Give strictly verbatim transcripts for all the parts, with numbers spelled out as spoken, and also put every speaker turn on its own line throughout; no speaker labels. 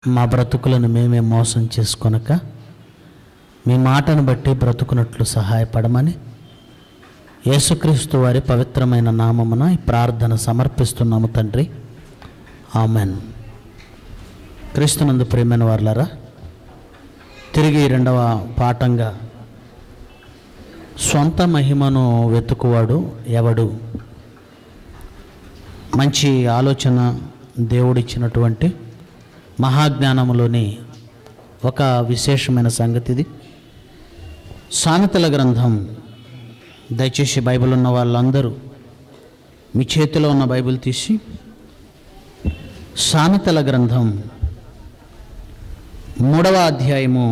మా బ్రతుకులను మేమే మోసం చేసుకొనక మీ మాటను బట్టి బ్రతుకునట్లు సహాయపడమని యేసుక్రీస్తు వారి పవిత్రమైన నామమున ఈ ప్రార్థన సమర్పిస్తున్నాము తండ్రి, ఆమెన్. క్రీస్తునందు ప్రియమైన వారలారా, తిరిగి రెండవ పాఠంగా స్వంత మహిమను వెతుకువాడు ఎవడు? మంచి ఆలోచన దేవుడిచ్చినటువంటి మహాజ్ఞానములోని ఒక విశేషమైన సంగతి ఇది. సామెతల గ్రంథం, దయచేసి బైబిల్ ఉన్న వాళ్ళందరూ మీ చేతిలో ఉన్న బైబిల్ తీసి సామెతల గ్రంథం మూడవ అధ్యాయము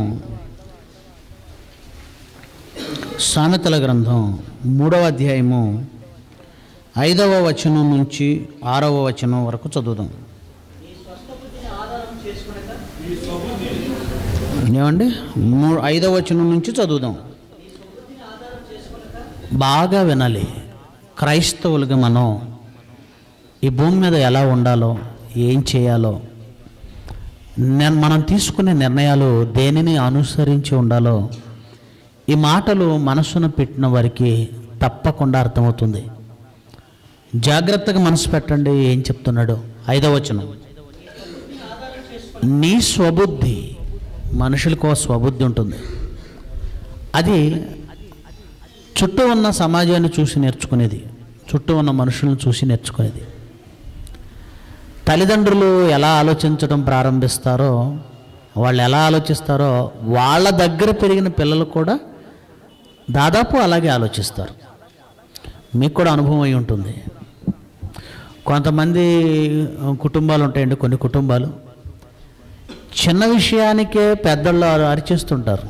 సామెతల గ్రంథం మూడవ అధ్యాయము ఐదవ వచనం నుంచి ఆరవ వచనం వరకు చదువుదాం. ఏమండి, మూ ఐదవ వచనం నుంచి చదువుదాం. బాగా వినాలి. క్రైస్తవులుగా మనం ఈ భూమి మీద ఎలా ఉండాలో, ఏం చేయాలో, మనం తీసుకునే నిర్ణయాలు దేనిని అనుసరించి ఉండాలో ఈ మాటలు మనసును పెట్టిన వారికి తప్పకుండా అర్థమవుతుంది. జాగ్రత్తగా మనసు పెట్టండి. ఏం చెప్తున్నాడు? ఐదవ వచనం, నీ స్వబుద్ధి. మనుషులకు స్వబుద్ధి ఉంటుంది. అది చుట్టూ ఉన్న సమాజాన్ని చూసి నేర్చుకునేది, చుట్టూ ఉన్న మనుషులను చూసి నేర్చుకునేది. తల్లిదండ్రులు ఎలా ఆలోచించడం ప్రారంభిస్తారో, వాళ్ళు ఎలా ఆలోచిస్తారో వాళ్ళ దగ్గర పెరిగిన పిల్లలు కూడా దాదాపు అలాగే ఆలోచిస్తారు. మీకు కూడా అనుభవం అయి ఉంటుంది. కొంతమంది కుటుంబాలు ఉంటాయండి, కొన్ని కుటుంబాలు చిన్న విషయానికే పెద్దళ్ళు అరిచేస్తుంటారు,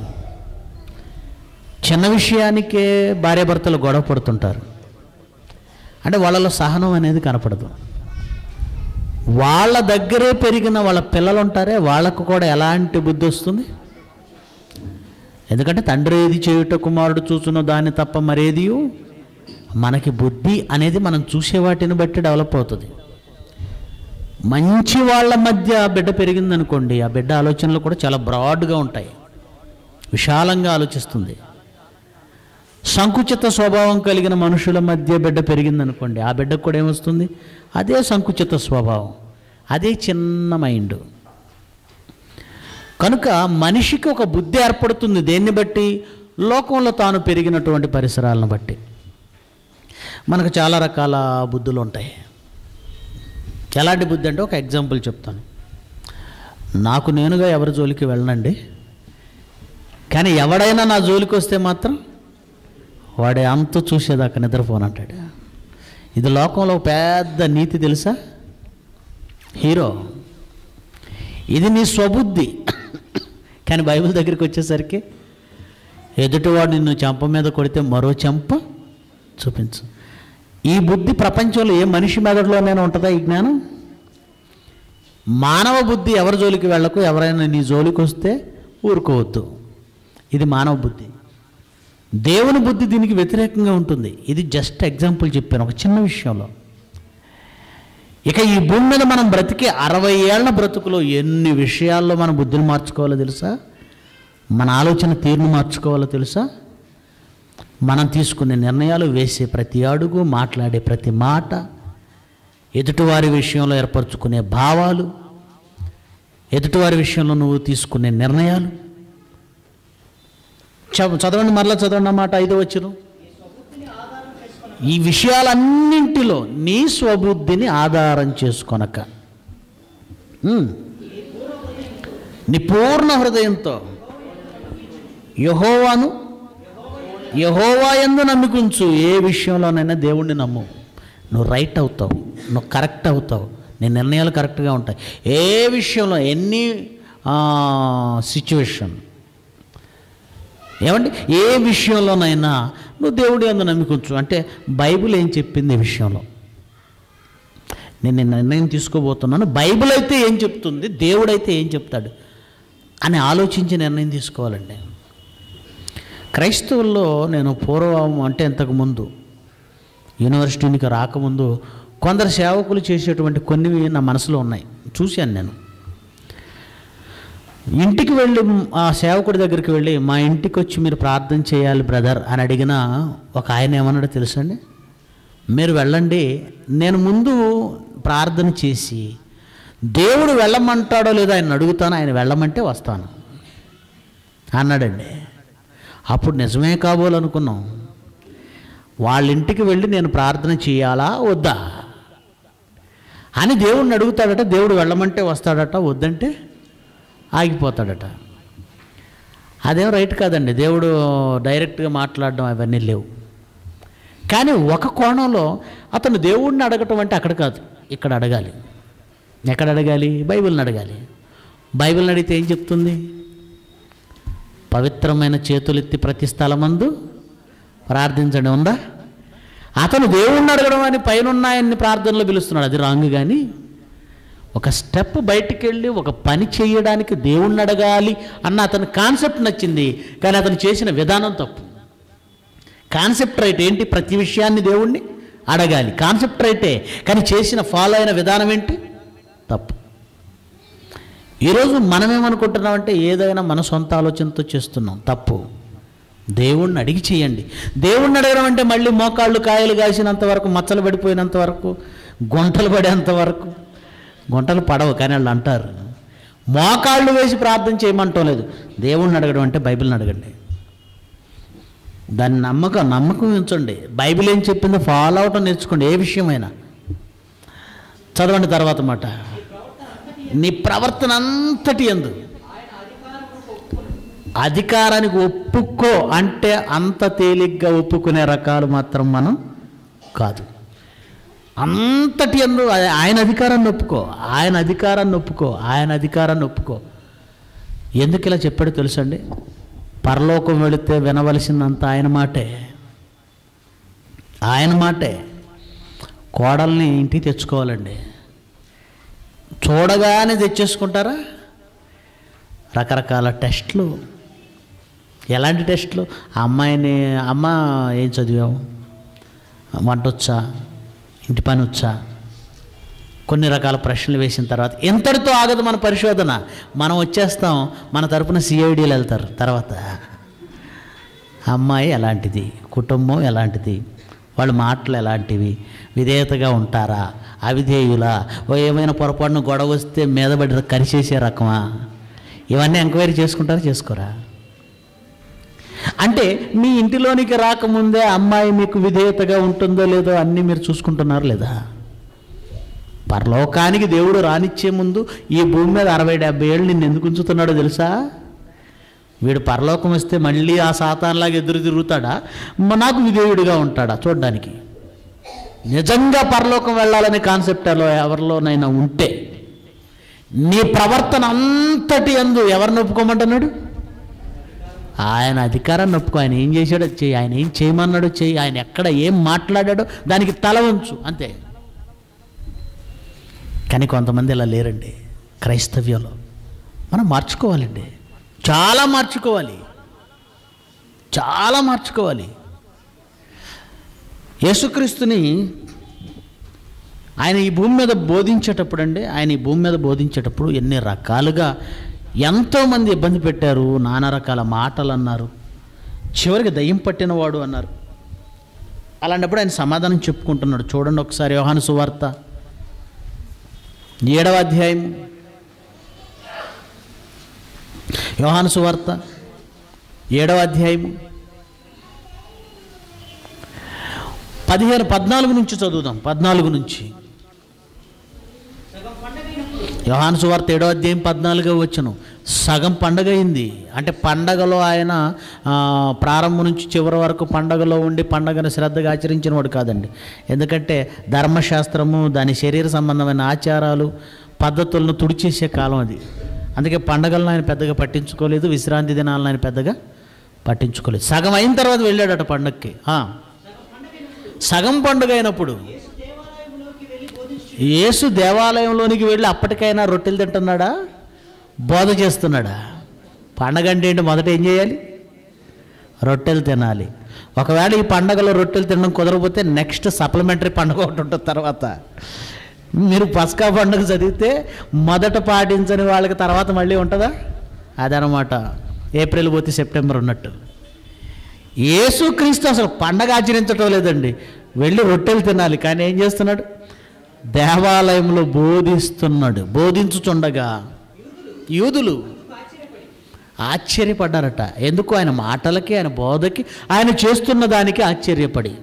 చిన్న విషయానికే భార్యాభర్తలు గొడవ పడుతుంటారు. అంటే వాళ్ళలో సహనం అనేది కనపడదు. వాళ్ళ దగ్గరే పెరిగిన వాళ్ళ పిల్లలు ఉంటారే, వాళ్ళకు కూడా ఎలాంటి బుద్ధి వస్తుంది? ఎందుకంటే తండ్రి ఏది చేయుట కుమారుడు చూచున్న దాన్ని తప్ప మరేది. మనకి బుద్ధి అనేది మనం చూసే వాటిని బట్టి డెవలప్ అవుతుంది. మంచి వాళ్ళ మధ్య బిడ్డ పెరిగిందనుకోండి, ఆ బిడ్డ ఆలోచనలు కూడా చాలా బ్రాడ్గా ఉంటాయి, విశాలంగా ఆలోచిస్తుంది. సంకుచిత స్వభావం కలిగిన మనుషుల మధ్య బిడ్డ పెరిగిందనుకోండి, ఆ బిడ్డకు కూడా ఏమొస్తుంది? అదే సంకుచిత స్వభావం, అదే చిన్న మైండ్. కనుక మనిషికి ఒక బుద్ధి ఏర్పడుతుంది. దేన్ని బట్టి? లోకంలో తాను పెరిగినటువంటి పరిసరాలను బట్టి. మనకు చాలా రకాల బుద్ధులు ఉంటాయి. ఎలాంటి బుద్ధి అంటే, ఒక ఎగ్జాంపుల్ చెప్తాను. నాకు నేనుగా ఎవరి జోలికి వెళ్ళనండి, కానీ ఎవడైనా నా జోలికి వస్తే మాత్రం వాడే అంత చూసేదాకా నిద్రపోనంటాడు. ఇది లోకంలో పెద్ద నీతి, తెలుసా? హీరో. ఇది నీ స్వబుద్ధి. కానీ బైబిల్ దగ్గరికి వచ్చేసరికి ఎదుటివాడు నిన్ను చెంప మీద కొడితే మరో చెంప చూపించు. ఈ బుద్ధి ప్రపంచంలో ఏ మనిషి మెదడులోనైనా ఉంటుందా? ఈ జ్ఞానం మానవ బుద్ధి. ఎవరి జోలికి వెళ్ళకు, ఎవరైనా నీ జోలికి వస్తే ఊరుకోవద్దు. ఇది మానవ బుద్ధి. దేవుని బుద్ధి దీనికి వ్యతిరేకంగా ఉంటుంది. ఇది జస్ట్ ఎగ్జాంపుల్ చెప్పాను ఒక చిన్న విషయంలో. ఇక ఈ భూమి మీద మనం బ్రతికే అరవై ఏళ్ల బ్రతుకులో ఎన్ని విషయాల్లో మన బుద్ధిని మార్చుకోవాలో తెలుసా? మన ఆలోచన తీరును మార్చుకోవాలో తెలుసా? మనం తీసుకునే నిర్ణయాలు, వేసే ప్రతి అడుగు, మాట్లాడే ప్రతి మాట, ఎదుటివారి విషయంలో ఏర్పరచుకునే భావాలు, ఎదుటివారి విషయంలో నువ్వు తీసుకునే నిర్ణయాలు. చదవండి, మరలా చదవండి అన్నమాట. ఐదో వచనం, ఈ విషయాలన్నింటిలో నీ స్వబుద్ధిని ఆధారం చేసుకొనక నీ పూర్ణ హృదయంతో యెహోవాను యెహోవా యందు నమ్మికుంచు. ఏ విషయంలోనైనా దేవుణ్ణి నమ్ము, నువ్వు రైట్ అవుతావు, నువ్వు కరెక్ట్ అవుతావు, నీ నిర్ణయాలు కరెక్ట్గా ఉంటాయి. ఏ విషయంలో, ఎన్ని సిచ్యువేషన్, ఏమండి, ఏ విషయంలోనైనా నువ్వు దేవుడి యందు నమ్మికుంచు. అంటే బైబిల్ ఏం చెప్పింది ఈ విషయంలో? నేను నిర్ణయం తీసుకోబోతున్నాను, బైబిల్ అయితే ఏం చెప్తుంది, దేవుడైతే ఏం చెప్తాడు అని ఆలోచించి నిర్ణయం తీసుకోవాలండి. క్రైస్తవుల్లో నేను పూర్వం, అంటే ఇంతకుముందు యూనివర్సిటీకి రాకముందు కొందరు సేవకులు చేసేటువంటి కొన్ని నా మనసులో ఉన్నాయి, చూశాను నేను. ఇంటికి వెళ్ళి ఆ సేవకుడి దగ్గరికి వెళ్ళి మా ఇంటికి వచ్చి మీరు ప్రార్థన చేయాలి బ్రదర్ అని అడిగిన ఒక ఆయన ఏమన్నాడో తెలుసండి, మీరు వెళ్ళండి, నేను ముందు ప్రార్థన చేసి దేవుడు వెళ్ళమంటాడో లేదో ఆయన అడుగుతాను, ఆయన వెళ్ళమంటే వస్తాను అన్నాడండి. అప్పుడు నిజమే కాబోలనుకున్నాం. వాళ్ళ ఇంటికి వెళ్ళి నేను ప్రార్థన చేయాలా వద్దా అని దేవుడిని అడుగుతాడట. దేవుడు వెళ్ళమంటే వస్తాడట, వద్దంటే ఆగిపోతాడట. అదేం రైట్ కాదండి. దేవుడు డైరెక్ట్గా మాట్లాడడం అవన్నీ లేవు. కానీ ఒక కోణంలో అతను దేవుడిని అడగటం అంటే అక్కడ కాదు, ఇక్కడ అడగాలి. ఎక్కడ అడగాలి? బైబిల్ని అడగాలి. బైబిల్ని అడిగితే ఏం చెప్తుంది? పవిత్రమైన చేతులెత్తి ప్రతి స్థలమందు ప్రార్థించండి ఉందా? అతను దేవుణ్ణి అడగడం అని పైన ఉన్నాయన్ని ప్రార్థనలు పిలుస్తున్నాడు, అది రాంగ్. కానీ ఒక స్టెప్ బయటికి వెళ్ళి ఒక పని చేయడానికి దేవుణ్ణి అడగాలి అన్న అతని కాన్సెప్ట్ నచ్చింది, కానీ అతను చేసిన విధానం తప్పు. కాన్సెప్ట్ రైట్, ఏంటి? ప్రతి విషయాన్ని దేవుణ్ణి అడగాలి, కాన్సెప్ట్ రైటే, కానీ చేసిన ఫాలో అయిన విధానం ఏంటి? తప్పు. ఈరోజు మనమేమనుకుంటున్నామంటే ఏదైనా మన సొంత ఆలోచనతో చేస్తున్నాం, తప్పు. దేవుణ్ణి అడిగి చేయండి. దేవుణ్ణి అడగడం అంటే మళ్ళీ మోకాళ్ళు కాయలు కాసినంత వరకు, మచ్చలు పడిపోయినంత వరకు, గుంటలు పడేంత వరకు. గుంటలు పడవు కానీ వాళ్ళు అంటారు. మోకాళ్ళు వేసి ప్రార్థన చేయమంటం లేదు. దేవుణ్ణి అడగడం అంటే బైబిల్ని అడగండి. దాన్ని నమ్మకం నమ్మకం ఉంచండి. బైబిల్ ఏం చెప్పిందో ఫాలో అవటం నేర్చుకోండి. ఏ విషయమైనా చదవండి. తర్వాత మాట, నీ ప్రవర్తన అంతటి యందు అధికారానికి ఒప్పుకో అంటే అంత తేలిగ్గా ఒప్పుకునే రకాలు మాత్రం మనం కాదు. అంతటి యందు ఆయన అధికారాన్ని ఒప్పుకో, ఆయన అధికారాన్ని ఒప్పుకో, ఆయన అధికారాన్ని ఒప్పుకో. ఎందుకు ఇలా చెప్పాడో తెలుసండి? పరలోకం వెళితే వినవలసిందంత ఆయన మాటే, ఆయన మాటే. కోడల్ని ఇంటికి తెచ్చుకోవాలండి. చూడగానే తెచ్చేసుకుంటారా? రకరకాల టెస్టులు. ఎలాంటి టెస్టులు? ఆ అమ్మాయిని, అమ్మ ఏం చదివావు, వంట వచ్చా, ఇంటి పని వచ్చా, కొన్ని రకాల ప్రశ్నలు వేసిన తర్వాత ఎంతటితో ఆగదు మన పరిశోధన. మనం వచ్చేస్తాం, మన తరపున సిఐడీలు వెళ్తారు. తర్వాత అమ్మాయి ఎలాంటిది, కుటుంబం ఎలాంటిది, వాళ్ళ మాటలు ఎలాంటివి, విధేయతగా ఉంటారా, అవిధేయులా, ఓ ఏమైనా పొరపాటున గొడవ వస్తే మీద పడి కరిచేసే రకమా, ఇవన్నీ ఎంక్వైరీ చేసుకుంటారా చేసుకోరా? అంటే మీ ఇంటిలోనికి రాకముందే అమ్మాయి మీకు విధేయతగా ఉంటుందో లేదో అన్నీ మీరు చూసుకుంటున్నారు లేదా? పరలోకానికి దేవుడు రానిచ్చే ముందు ఈ భూమి మీద అరవై డెబ్బై ఏళ్ళు నిన్ను ఎందుకు ఉంచుతున్నాడో తెలుసా? వీడు పరలోకం వస్తే మళ్ళీ ఆ సాతాన్లాగా ఎదురు తిరుగుతాడా, నాకు విధేయుడిగా ఉంటాడా చూడడానికి? నిజంగా పరలోకం వెళ్ళాలనే కాన్సెప్ట్ అలా ఎవరిలోనైనా ఉంటే నీ ప్రవర్తన అంతటి యందు ఎవరిని ఒప్పుకోమంటున్నాడు? ఆయన అధికారాన్ని ఒప్పుకో. ఆయన ఏం చేశాడో చెయ్యి, ఆయన ఏం చేయమన్నాడో చెయ్యి, ఆయన ఎక్కడ ఏం మాట్లాడాడో దానికి తల వంచు, అంతే. కానీ కొంతమంది ఇలా లేరండి క్రైస్తవ్యంలో. మనం మార్చుకోవాలండి, చాలా మార్చుకోవాలి, చాలా మార్చుకోవాలి. యేసుక్రీస్తుని ఆయన ఈ భూమి మీద బోధించేటప్పుడు అండి, ఆయన ఈ భూమి మీద బోధించేటప్పుడు ఎన్ని రకాలుగా ఎంతోమంది ఇబ్బంది పెట్టారు, నానా రకాల మాటలు అన్నారు, చివరికి దయ్యం పట్టినవాడు అన్నారు. అలాంటప్పుడు ఆయన సమాధానం చెప్పుకుంటున్నాడు. చూడండి ఒకసారి యోహాను సువార్త ఏడవ అధ్యాయం, యోహాను సువార్త ఏడవ అధ్యాయం పదిహేను పద్నాలుగు నుంచి చదువుదాం. పద్నాలుగు నుంచి యోహాను సువార్త ఏడో అధ్యాయం పద్నాలుగో వచనం. సగం పండగ అయింది అంటే పండగలో ఆయన ప్రారంభం నుంచి చివరి వరకు పండగలో ఉండి పండగను శ్రద్ధగా ఆచరించిన వాడు కాదండి. ఎందుకంటే ధర్మశాస్త్రము, దాని శరీర సంబంధమైన ఆచారాలు, పద్ధతులను తుడిచేసే కాలం అది. అందుకే పండగలను ఆయన పెద్దగా పట్టించుకోలేదు, విశ్రాంతి దినాలను ఆయన పెద్దగా పట్టించుకోలేదు. సగం అయిన తర్వాత వెళ్ళాడట పండగకి. సగం పండుగ అయినప్పుడు యేసు దేవాలయంలోనికి వెళ్ళి అప్పటికైనా రొట్టెలు తింటున్నాడా, బోధ చేస్తున్నాడా? పండగ అంటే ఏంటి? మొదట ఏం చేయాలి? రొట్టెలు తినాలి. ఒకవేళ ఈ పండగలో రొట్టెలు తినడం కుదరకపోతే నెక్స్ట్ సప్లిమెంటరీ పండుగ ఒకటి ఉంటుంది. తర్వాత మీరు పస్కా పండుగ చదివితే మొదట పాటించని వాళ్ళకి తర్వాత మళ్ళీ ఉంటుందా? అదనమాట ఏప్రిల్ పోతే సెప్టెంబర్ ఉన్నట్టు. యేసుక్రీస్తు అసలు పండగ ఆచరించటం లేదండి, వెళ్ళి రొట్టెలు తినాలి. కానీ ఏం చేస్తున్నాడు? దేవాలయంలో బోధిస్తున్నాడు. బోధించుచుండగా యూదులు ఆశ్చర్యపడ్డారట. ఎందుకు? ఆయన మాటలకి, ఆయన బోధకి, ఆయన చేస్తున్న దానికి ఆశ్చర్యపడి.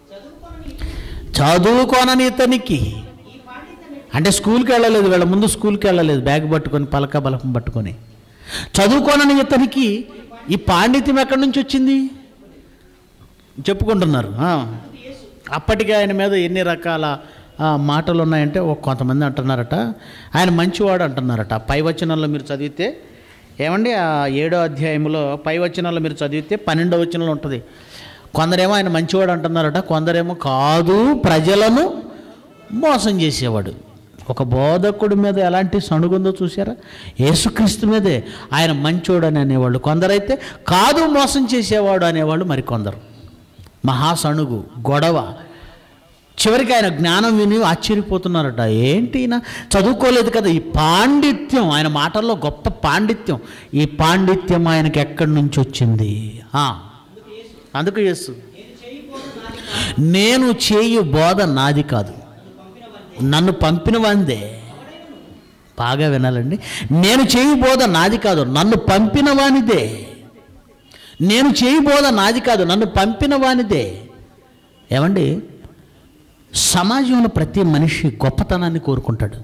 చదువుకోనని ఇతనికి, అంటే స్కూల్కి వెళ్ళలేదు, వీళ్ళ ముందు స్కూల్కి వెళ్ళలేదు, బ్యాగ్ పట్టుకొని పలక బలపం పట్టుకొని. చదువుకోనని ఇతనికి ఈ పాండిత్యం ఎక్కడి నుంచి వచ్చింది చెప్పుకుంటున్నారు. అప్పటికే ఆయన మీద ఎన్ని రకాల మాటలు ఉన్నాయంటే, ఒక కొంతమంది అంటున్నారట ఆయన మంచివాడు అంటున్నారట. పై వచనంలో మీరు చదివితే ఏమండి, ఆ ఏడో అధ్యాయంలో పై వచనంలో మీరు చదివితే పన్నెండో వచనంలో ఉంటుంది. కొందరేమో ఆయన మంచివాడు అంటున్నారట, కొందరేమో కాదు ప్రజలను మోసం చేసేవాడు. ఒక బోధకుడి మీద ఎలాంటి సణుగుందో చూసారా? యేసుక్రీస్తు మీదే ఆయన మంచోడు అని అనేవాళ్ళు కొందరైతే, కాదు మోసం చేసేవాడు అనేవాళ్ళు మరికొందరు. మహాసణుగు, గొడవ. చివరికి ఆయన జ్ఞానం విని ఆశ్చర్యపోతున్నారట. ఏంటి ఈయన చదువుకోలేదు కదా, ఈ పాండిత్యం, ఆయన మాటల్లో గొప్ప పాండిత్యం, ఈ పాండిత్యం ఆయనకి ఎక్కడి నుంచి వచ్చింది? అందుకు యేసు, నేను చేయు బోధ నాది కాదు, నన్ను పంపిన వానిదే. బాగా వినాలండి, నేను చేయు బోధ నాది కాదు, నన్ను పంపిన వానిదే. నేను చేయు బోధ నాది కాదు, నన్ను పంపిన వానిదే. ఏమండి, సమాజంలో ప్రతి మనిషి గొప్పతనాన్ని కోరుకుంటాడు.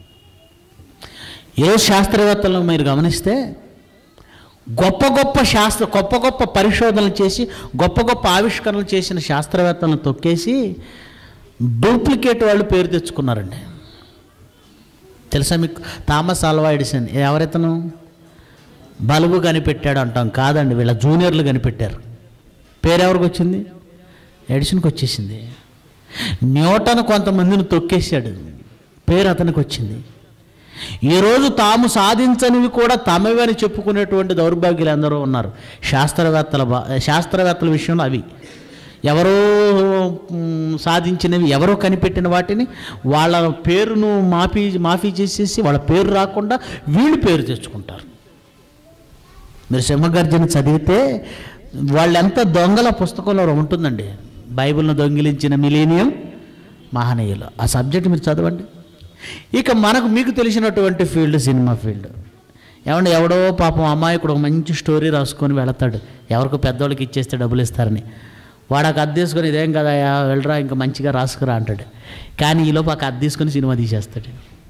ఏ శాస్త్రవేత్తలను మీరు గమనిస్తే గొప్ప గొప్ప శాస్త్ర గొప్ప గొప్ప పరిశోధనలు చేసి గొప్ప గొప్ప ఆవిష్కరణలు చేసిన శాస్త్రవేత్తలను తొక్కేసి డూప్లికేట్ వాళ్ళు పేరు తెచ్చుకున్నారండి. తెలుసా మీకు? థామస్ ఆల్వా ఎడిసన్ ఎవరైతను? బల్బు కనిపెట్టాడు అంటాం, కాదండి, వీళ్ళ జూనియర్లు కనిపెట్టారు. పేరు ఎవరికి వచ్చింది? ఎడిసన్కి వచ్చేసింది. న్యూటన్ కొంతమందిని తొక్కేశాడు, పేరు అతనికి వచ్చింది. ఈరోజు తాము సాధించనివి కూడా తమవి అని చెప్పుకునేటువంటి దౌర్భాగ్యులు అందరూ ఉన్నారు. శాస్త్రవేత్తల శాస్త్రవేత్తల విషయంలో అవి ఎవరో సాధించినవి, ఎవరో కనిపెట్టిన వాటిని వాళ్ళ పేరును మాఫీ మాఫీ చేసేసి వాళ్ళ పేరు రాకుండా వీళ్ళు పేరు తెచ్చుకుంటారు. మీరు సింహగర్జన చదివితే వాళ్ళెంత దొంగల పుస్తకంలో ఉంటుందండి, బైబిల్ను దొంగిలించిన మిలీనియం మహనీయులు. ఆ సబ్జెక్ట్ మీరు చదవండి. ఇక మనకు మీకు తెలిసినటువంటి ఫీల్డ్ సినిమా ఫీల్డ్. ఏమంటే ఎవడో పాపం అమాయకుడు ఒక మంచి స్టోరీ రాసుకొని వెళతాడు, ఎవరికో పెద్దోళ్ళకి ఇచ్చేస్తే డబ్బులు ఇస్తారని. వాడు ఒక అద్దె తీసుకొని ఇదేం కదా వెళ్ళరా ఇంకా మంచిగా రాసుకురా అంటాడు. కానీ ఈలోపు ఒక అద్దె తీసుకొని సినిమా తీసేస్తాడు.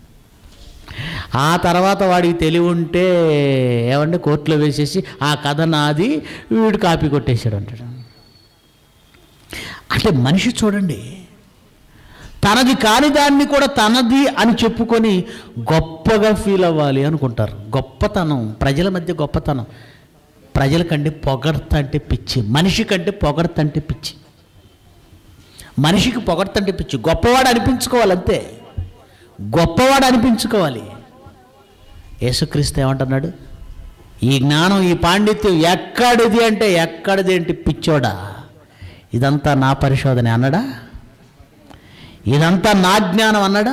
ఆ తర్వాత వాడికి తెలివి ఉంటే ఏమంటే కోర్టులో వేసేసి ఆ కథ నాది, వీడు కాపీ కొట్టేశాడు అంటాడు. అంటే మనిషి చూడండి, తనది కాని దాన్ని కూడా తనది అని చెప్పుకొని గొప్పగా ఫీల్ అవ్వాలి అనుకుంటారు. గొప్పతనం, ప్రజల మధ్య గొప్పతనం. ప్రజల కంటే పొగడ్త అంటే పిచ్చి, మనిషి కంటే పొగడ్త అంటే పిచ్చి. మనిషికి పొగడ్త అంటే పిచ్చి. గొప్పవాడు అనిపించుకోవాలి, అంతే, గొప్పవాడు అనిపించుకోవాలి. యేసుక్రీస్తు ఏమంటున్నాడు? ఈ జ్ఞానం, ఈ పాండిత్యం ఎక్కడిది అంటే ఎక్కడిది ఏంటి పిచ్చోడా, ఇదంతా నా పరిశోధన అన్నాడా? ఇదంతా నా జ్ఞానం అన్నాడా?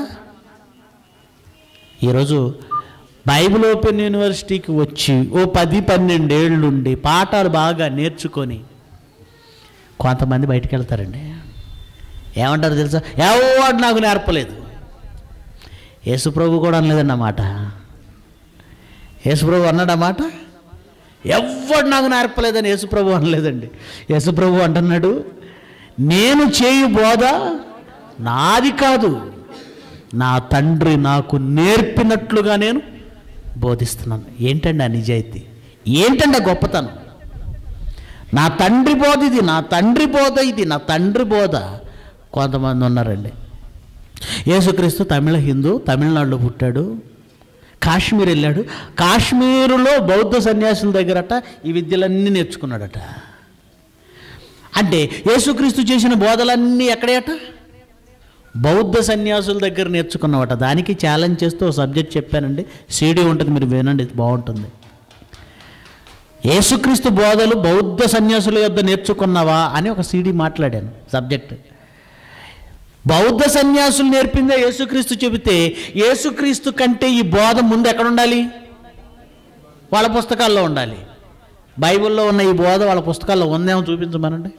ఈరోజు బైబిల్ ఓపెన్ యూనివర్సిటీకి వచ్చి ఓ పది పన్నెండేళ్ళుండి పాఠాలు బాగా నేర్చుకొని కొంతమంది బయటికి వెళ్తారండి. ఏమంటారు తెలుసా? ఎవడు నాకు నేర్పలేదు. యేసుప్రభు కూడా అనలేదండి అన్నమాట. యేసుప్రభు అన్నాడు అన్నమాట. ఎవడు నాకు నేర్పలేదని యేసుప్రభు అనలేదండి. యేసుప్రభు అంటున్నాడు, నేను చేయు బోధ నాది కాదు, నా తండ్రి నాకు నేర్పినట్లుగా నేను బోధిస్తున్నాను. ఏంటండి ఆ నిజాయితీ? ఏంటండి ఆ గొప్పతనం? నా తండ్రి బోధ ఇది, నా తండ్రి బోధ ఇది, నా తండ్రి బోధ. కొంతమంది ఉన్నారండి. యేసుక్రీస్తు తమిళ హిందూ, తమిళనాడులో పుట్టాడు, కాశ్మీర్ వెళ్ళాడు. కాశ్మీరులో బౌద్ధ సన్యాసుల దగ్గరట ఈ విద్యలన్నీ నేర్చుకున్నాడట. అంటే యేసుక్రీస్తు చేసిన బోధలన్నీ ఎక్కడేట? బౌద్ధ సన్యాసుల దగ్గర నేర్చుకున్నావట. దానికి ఛాలెంజ్ చేస్తూ ఒక సబ్జెక్ట్ చెప్పానండి, సీడీ ఉంటుంది, మీరు వినండి, బాగుంటుంది. యేసుక్రీస్తు బోధలు బౌద్ధ సన్యాసుల యొద్ద నేర్చుకున్నావా అని ఒక సీడీ మాట్లాడాను, సబ్జెక్ట్. బౌద్ధ సన్యాసులు నేర్పిందే యేసుక్రీస్తు చెబితే యేసుక్రీస్తు కంటే ఈ బోధ ముందు ఎక్కడ ఉండాలి? వాళ్ళ పుస్తకాల్లో ఉండాలి. బైబిల్లో ఉన్న ఈ బోధ వాళ్ళ పుస్తకాల్లో ఉందేమో చూపించమనండి.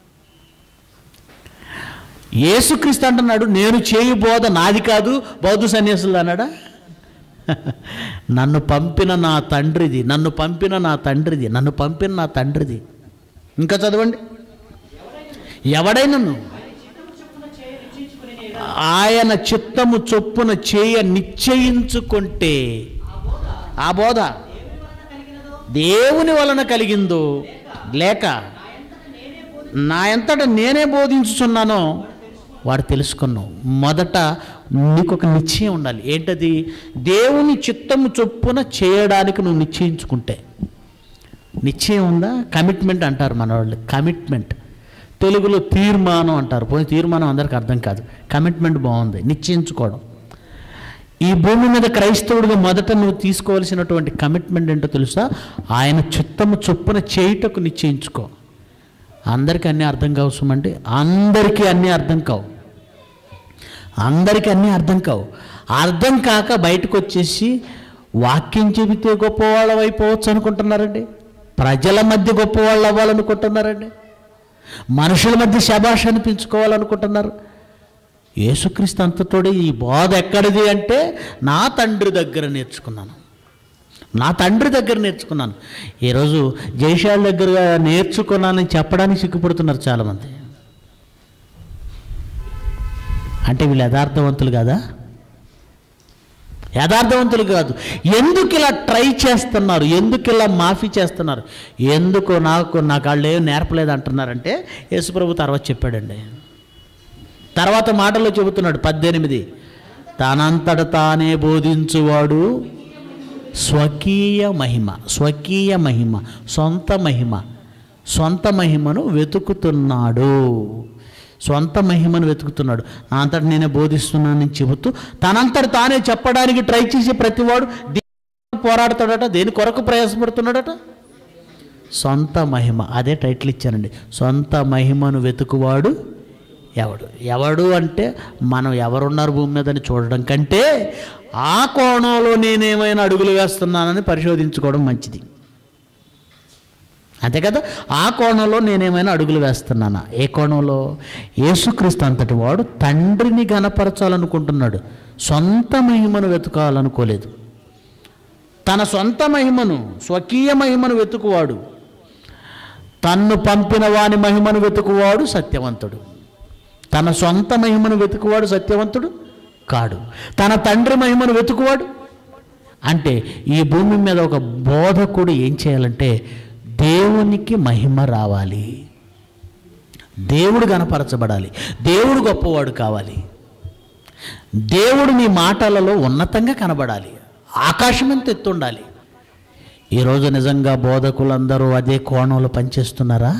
యేసుక్రీస్తు అంటున్నాడు, నేను చేయు బోధ నాది కాదు, బౌద్ధ సన్యాసులు అన్నాడా? నన్ను పంపిన నా తండ్రిది, నన్ను పంపిన నా తండ్రిది, నన్ను పంపిన నా తండ్రిది. ఇంకా చదవండి. ఎవడైనను ఆయన చిత్తము చొప్పున చేయ నిశ్చయించుకుంటే ఆ బోధ దేవుని వలన కలిగిందో లేక నా ఎంతట నేనే బోధించుచున్నానో వాడు తెలుసుకున్నావు. మొదట నీకు ఒక నిశ్చయం ఉండాలి. ఏంటది? దేవుని చిత్తము చొప్పున చేయడానికి నువ్వు నిశ్చయించుకుంటే. నిశ్చయం ఉందా? కమిట్మెంట్ అంటారు మన వాళ్ళు. కమిట్మెంట్ తెలుగులో తీర్మానం అంటారు. పోయి తీర్మానం అందరికి అర్థం కాదు. కమిట్మెంట్ బాగుంది, నిశ్చయించుకోవడం. ఈ భూమి మీద క్రైస్తవుడిగా మొదట నువ్వు తీసుకోవాల్సినటువంటి కమిట్మెంట్ ఏంటో తెలుసా? ఆయన చిత్తము చొప్పున చేయుటకు నిశ్చయించుకో. అందరికీ అన్నీ అర్థం కావసమండి. అందరికీ అన్నీ అర్థం కావు. అందరికీ అన్నీ అర్థం కావు. అర్థం కాక బయటకు వచ్చేసి వాక్యం చెబితే గొప్పవాళ్ళం అయిపోవచ్చు అనుకుంటున్నారండి. ప్రజల మధ్య గొప్పవాళ్ళు అవ్వాలనుకుంటున్నారండి. మనుషుల మధ్య శభాష్ అనిపించుకోవాలనుకుంటున్నారు. యేసుక్రీస్తు అంతతోడే ఈ బోధ ఎక్కడిది అంటే నా తండ్రి దగ్గర నేర్చుకున్నాను, నా తండ్రి దగ్గర నేర్చుకున్నాను. ఈరోజు జయశాల దగ్గర నేర్చుకున్నానని చెప్పడానికి సిగ్గుపడుతున్నారు చాలామంది. అంటే వీళ్ళు యథార్థవంతులు కాదా? యథార్థవంతులు కాదు. ఎందుకు ఇలా ట్రై చేస్తున్నారు? ఎందుకు ఇలా మాఫీ చేస్తున్నారు? ఎందుకు నాకు నాకు వాళ్ళు ఏం నేర్పలేదు అంటున్నారంటే యేసుప్రభు తర్వాత చెప్పాడండి. తర్వాత మాటల్లో చెబుతున్నాడు పద్దెనిమిది, తనంతట తానే బోధించువాడు స్వకీయ మహిమ, స్వకీయ మహిమ, సొంత మహిమ, సొంత మహిమను వెతుకుతున్నాడు. సొంత మహిమను వెతుకుతున్నాడు. నా అంతటి నేనే బోధిస్తున్నానని చెబుతూ తనంతటి తానే చెప్పడానికి ట్రై చేసే ప్రతివాడు దేని పోరాడుతాడట, దేని కొరకు ప్రయాసపడుతున్నాడట? సొంత మహిమ. అదే టైటిల్ ఇచ్చానండి, సొంత మహిమను వెతుకువాడు ఎవడు. ఎవడు అంటే మనం ఎవరున్నారు భూమి మీదని చూడడం కంటే ఆ కోణంలో నేనేమైనా అడుగులు వేస్తున్నానని పరిశోధించుకోవడం మంచిది. అంతే కదా? ఆ కోణంలో నేనేమైనా అడుగులు వేస్తున్నానా? ఏ కోణంలో? యేసుక్రీస్తు అంతటి వాడు తండ్రిని గణపరచాలనుకుంటున్నాడు, సొంత మహిమను వెతుకాలనుకోలేదు. తన సొంత మహిమను, స్వకీయ మహిమను వెతుకువాడు, తన్ను పంపిన వాని మహిమను వెతుకువాడు సత్యవంతుడు. తన సొంత మహిమను వెతుకువాడు సత్యవంతుడు కాడు. తన తండ్రి మహిమను వెతుకువాడు అంటే ఈ భూమి మీద ఒక బోధకుడు ఏం చేయాలంటే దేవునికి మహిమ రావాలి, దేవుడు గణపరచబడాలి, దేవుడు గొప్పవాడు కావాలి, దేవుడు నీ మాటలలో ఉన్నతంగా కనబడాలి, ఆకాశం ఎంత ఎత్తుండాలి. ఈరోజు నిజంగా బోధకులందరూ అదే కోణంలో పనిచేస్తున్నారా?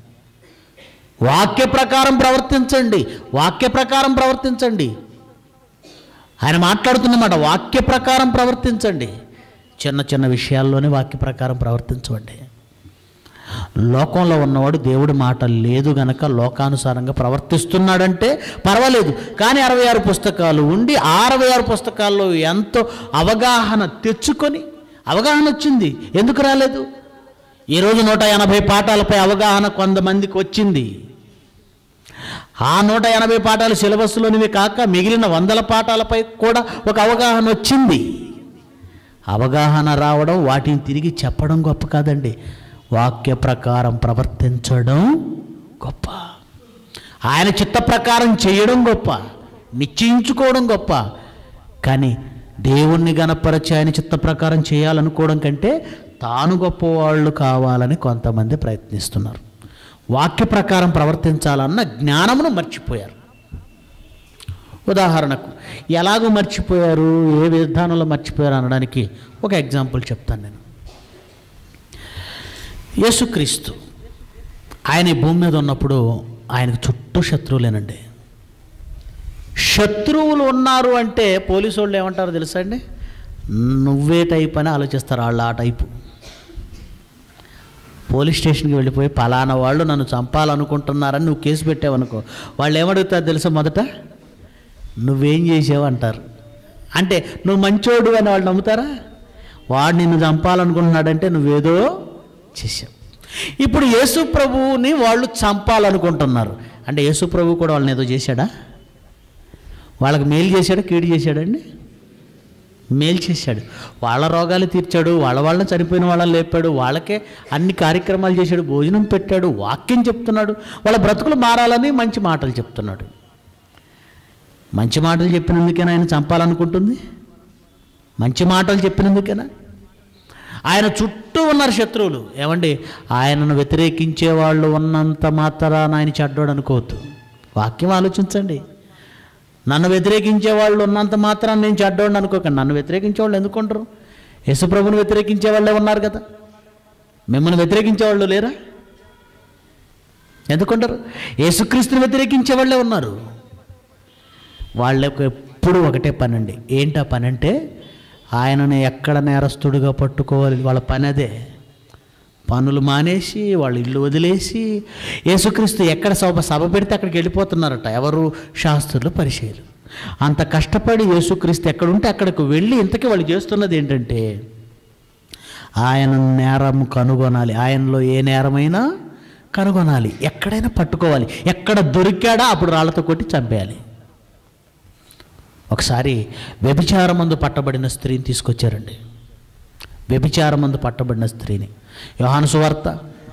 వాక్య ప్రకారం ప్రవర్తించండి, వాక్య ప్రకారం ప్రవర్తించండి. ఆయన మాట్లాడుతున్నమాట వాక్య ప్రకారం ప్రవర్తించండి. చిన్న చిన్న విషయాల్లోనే వాక్య ప్రకారం ప్రవర్తించండి. లోకంలో ఉన్నవాడు దేవుడి మాట లేదు గనక లోకానుసారంగా ప్రవర్తిస్తున్నాడంటే పర్వాలేదు. కానీ అరవై ఆరు పుస్తకాలు ఉండి ఆ అరవై ఆరు పుస్తకాల్లో ఎంతో అవగాహన తెచ్చుకొని, అవగాహన వచ్చింది, ఎందుకు రాలేదు? ఈరోజు నూట ఎనభై పాఠాలపై అవగాహన కొంతమందికి వచ్చింది. ఆ నూట ఎనభై పాఠాలు సిలబస్లోనివి కాక మిగిలిన వందల పాఠాలపై కూడా ఒక అవగాహన వచ్చింది. అవగాహన రావడం, వాటిని తిరిగి చెప్పడం గొప్ప కాదండి, వాక్య ప్రకారం ప్రవర్తించడం గొప్ప. ఆయన చిత్త ప్రకారం చేయడం గొప్ప, నిశ్చయించుకోవడం గొప్ప. కానీ దేవుణ్ణి గణపరచి ఆయన చిత్త ప్రకారం చేయాలనుకోవడం కంటే తాను గొప్పవాళ్ళు కావాలని కొంతమంది ప్రయత్నిస్తున్నారు. వాక్య ప్రకారం ప్రవర్తించాలన్న జ్ఞానమును మర్చిపోయారు. ఉదాహరణకు ఎలాగో మర్చిపోయారు, ఏ విధానంలో మర్చిపోయారు అనడానికి ఒక ఎగ్జాంపుల్ చెప్తాను నేను. యేసుక్రీస్తు ఆయన ఈ భూమి మీద ఉన్నప్పుడు ఆయనకు చుట్టూ శత్రువులేనండి. శత్రువులు ఉన్నారు అంటే పోలీసు వాళ్ళు ఏమంటారో తెలుసా అండి? నువ్వే టైప్ అని ఆలోచిస్తారు వాళ్ళు. ఆ టైపు పోలీస్ స్టేషన్కి వెళ్ళిపోయి పలానా వాళ్ళు నన్ను చంపాలనుకుంటున్నారని నువ్వు కేసు పెట్టావనుకో, వాళ్ళు ఏమడుగుతారు తెలుసా? మొదట నువ్వేం చేసావు అంటారు. అంటే నువ్వు మంచోడు అని వాళ్ళు నమ్ముతారా? వాడు నిన్ను చంపాలనుకుంటున్నాడంటే నువ్వేదో చేశావు. ఇప్పుడు యేసు ప్రభువుని వాళ్ళు చంపాలనుకుంటున్నారు అంటే యేసు ప్రభువు కూడా వాళ్ళని ఏదో చేశాడా? వాళ్ళకి మేలు చేశాడా, కీడు చేశాడండి? మేలు చేశాడు. వాళ్ళ రోగాలు తీర్చాడు, వాళ్ళ వాళ్ళని చనిపోయిన వాళ్ళని లేపాడు, వాళ్ళకే అన్ని కార్యక్రమాలు చేశాడు, భోజనం పెట్టాడు, వాక్యం చెప్తున్నాడు, వాళ్ళ బ్రతుకులు మారాలని మంచి మాటలు చెప్తున్నాడు. మంచి మాటలు చెప్పినందుకేనా ఆయన చంపాలనుకుంటుంది? మంచి మాటలు చెప్పినందుకేనా? ఆయన చుట్టూ ఉన్నారు శత్రువులు. ఏమండి, ఆయనను వ్యతిరేకించే వాళ్ళు ఉన్నంత మాత్రాన ఆయన చెడ్డోడు అనుకోవద్దు. వాక్యం ఆలోచించండి. నన్ను వ్యతిరేకించే వాళ్ళు ఉన్నంత మాత్రాన నేను చెడ్డోడిని అనుకోకండి. నన్ను వ్యతిరేకించే వాళ్ళు ఎందుకుంటారు? యేసుప్రభుని వ్యతిరేకించే వాళ్ళే ఉన్నారు కదా. మిమ్మల్ని వ్యతిరేకించే వాళ్ళు లేరా? ఎందుకుంటారు? యేసుక్రీస్తుని వ్యతిరేకించే వాళ్ళే ఉన్నారు. వాళ్ళకు ఎప్పుడు ఒకటే పని అండి. ఏంటి ఆ పని అంటే ఆయనని ఎక్కడ నేరస్తుడిగా పట్టుకోవాలి, వాళ్ళ పని అదే. పనులు మానేసి వాళ్ళ ఇల్లు వదిలేసి యేసుక్రీస్తు ఎక్కడ సభ సభ పెడితే అక్కడికి వెళ్ళిపోతున్నారట. ఎవరు? శాస్త్రులు, పరిసయ్యులు. అంత కష్టపడి యేసుక్రీస్తు ఎక్కడుంటే అక్కడికి వెళ్ళి ఇంతకీ వాళ్ళు చేస్తున్నది ఏంటంటే ఆయన నేరం కనుగొనాలి, ఆయనలో ఏ నేరమైనా కనుగొనాలి, ఎక్కడైనా పట్టుకోవాలి, ఎక్కడ దొరికాడా అప్పుడు రాళ్లతో కొట్టి చంపేయాలి. ఒకసారి వ్యభిచారమందు పట్టబడిన స్త్రీని తీసుకొచ్చారండి. వ్యభిచారమందు పట్టబడిన స్త్రీని యోహాను సువార్త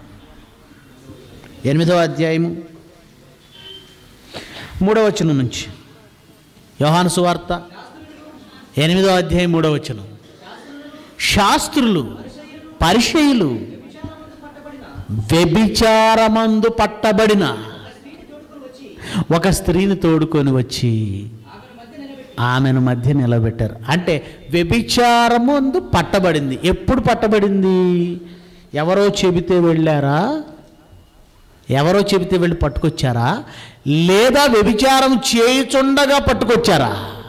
ఎనిమిదవ అధ్యాయము మూడవ వచనం నుంచి. యోహాను సువార్త ఎనిమిదవ అధ్యాయం మూడవ వచనం. శాస్త్రులు, పరిసయ్యులు వ్యభిచారమందు పట్టబడిన ఒక స్త్రీని తోడుకొని వచ్చి ఆమెను మధ్య నిలబెట్టారు. అంటే వ్యభిచారమందు పట్టబడింది. ఎప్పుడు పట్టబడింది? ఎవరో చెబితే వెళ్ళారా? ఎవరో చెబితే వెళ్ళి పట్టుకొచ్చారా? లేదా వ్యభిచారం చేయుచుండగా పట్టుకొచ్చారా?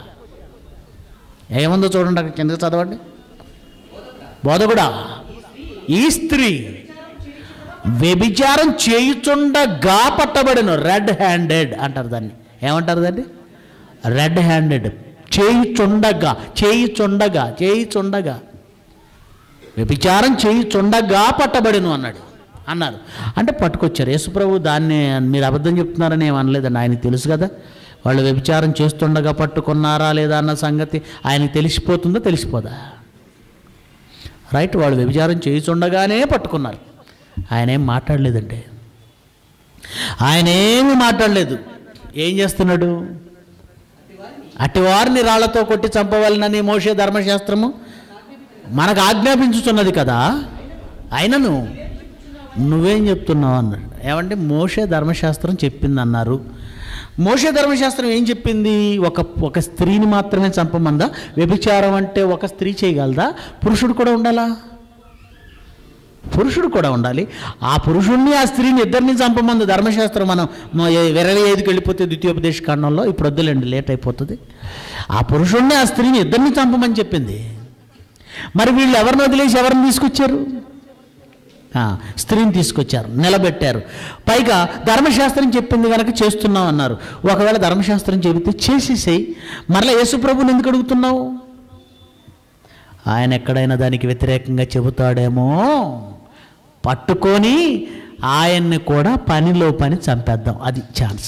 ఏముందో చూడండి, అక్కడ కిందకి చదవండి. బోధకుడా, ఈ స్త్రీ వ్యభిచారం చేయుచుండగా పట్టబడిన, రెడ్ హ్యాండెడ్ అంటారు దాన్ని. ఏమంటారు దాన్ని? Red handed. చేయుచుండగా, చేయుచుండగా, చేయుచుండగా వ్యభిచారం చేయుచుండగా పట్టబడిను అన్నాడు అన్నారు. అంటే పట్టుకొచ్చారు. యేసుప్రభు దాన్ని మీరు అబద్ధం చెప్తున్నారని ఏం అనలేదండి. ఆయనకి తెలుసు కదా వాళ్ళు వ్యభిచారం చేస్తుండగా పట్టుకున్నారా లేదా అన్న సంగతి ఆయనకి తెలిసిపోతుందో తెలిసిపోదా? రైట్, వాళ్ళు వ్యభిచారం చేయుచుండగానే పట్టుకున్నారు. ఆయన ఏం మాట్లాడలేదండి. ఆయన ఏమి మాట్లాడలేదు. ఏం చేస్తున్నాడు? అటివారిని రాళ్లతో కొట్టి చంపవాలనని మోషే ధర్మశాస్త్రము మనకు ఆజ్ఞాపించుతున్నది కదా, అయినను నువ్వేం చెప్తున్నావు అన్నాడు. ఏమంటే మోషే ధర్మశాస్త్రం చెప్పింది అన్నారు. మోషే ధర్మశాస్త్రం ఏం చెప్పింది? ఒక ఒక స్త్రీని మాత్రమే చంపమందా? వ్యభిచారం అంటే ఒక స్త్రీ చేయగలదా? పురుషుడు కూడా ఉండాలా? పురుషుడు కూడా ఉండాలి. ఆ పురుషుణ్ణి ఆ స్త్రీని ఇద్దరిని చంపమంది ధర్మశాస్త్రం. మనం ఇరవై ఐదుకి వెళ్ళిపోతే ద్వితీయోపదేశ కాండంలో, ఇప్పుడు వద్దులేండి లేట్ అయిపోతుంది. ఆ పురుషుణ్ణి ఆ స్త్రీని ఇద్దరిని చంపమని చెప్పింది. మరి వీళ్ళు ఎవరిని వదిలేసి ఎవరిని తీసుకొచ్చారు? స్త్రీని తీసుకొచ్చారు, నిలబెట్టారు. పైగా ధర్మశాస్త్రం చెప్పింది కనుక చేస్తున్నావు అన్నారు. ఒకవేళ ధర్మశాస్త్రం చెబితే చేసేసేయి, మరలా యేసుప్రభుని ఎందుకు అడుగుతున్నావు? ఆయన ఎక్కడైనా దానికి వ్యతిరేకంగా చెబుతాడేమో, పట్టుకొని ఆయన్ని కూడా పనిలో పని చంపేద్దాం, అది ఛాన్స్.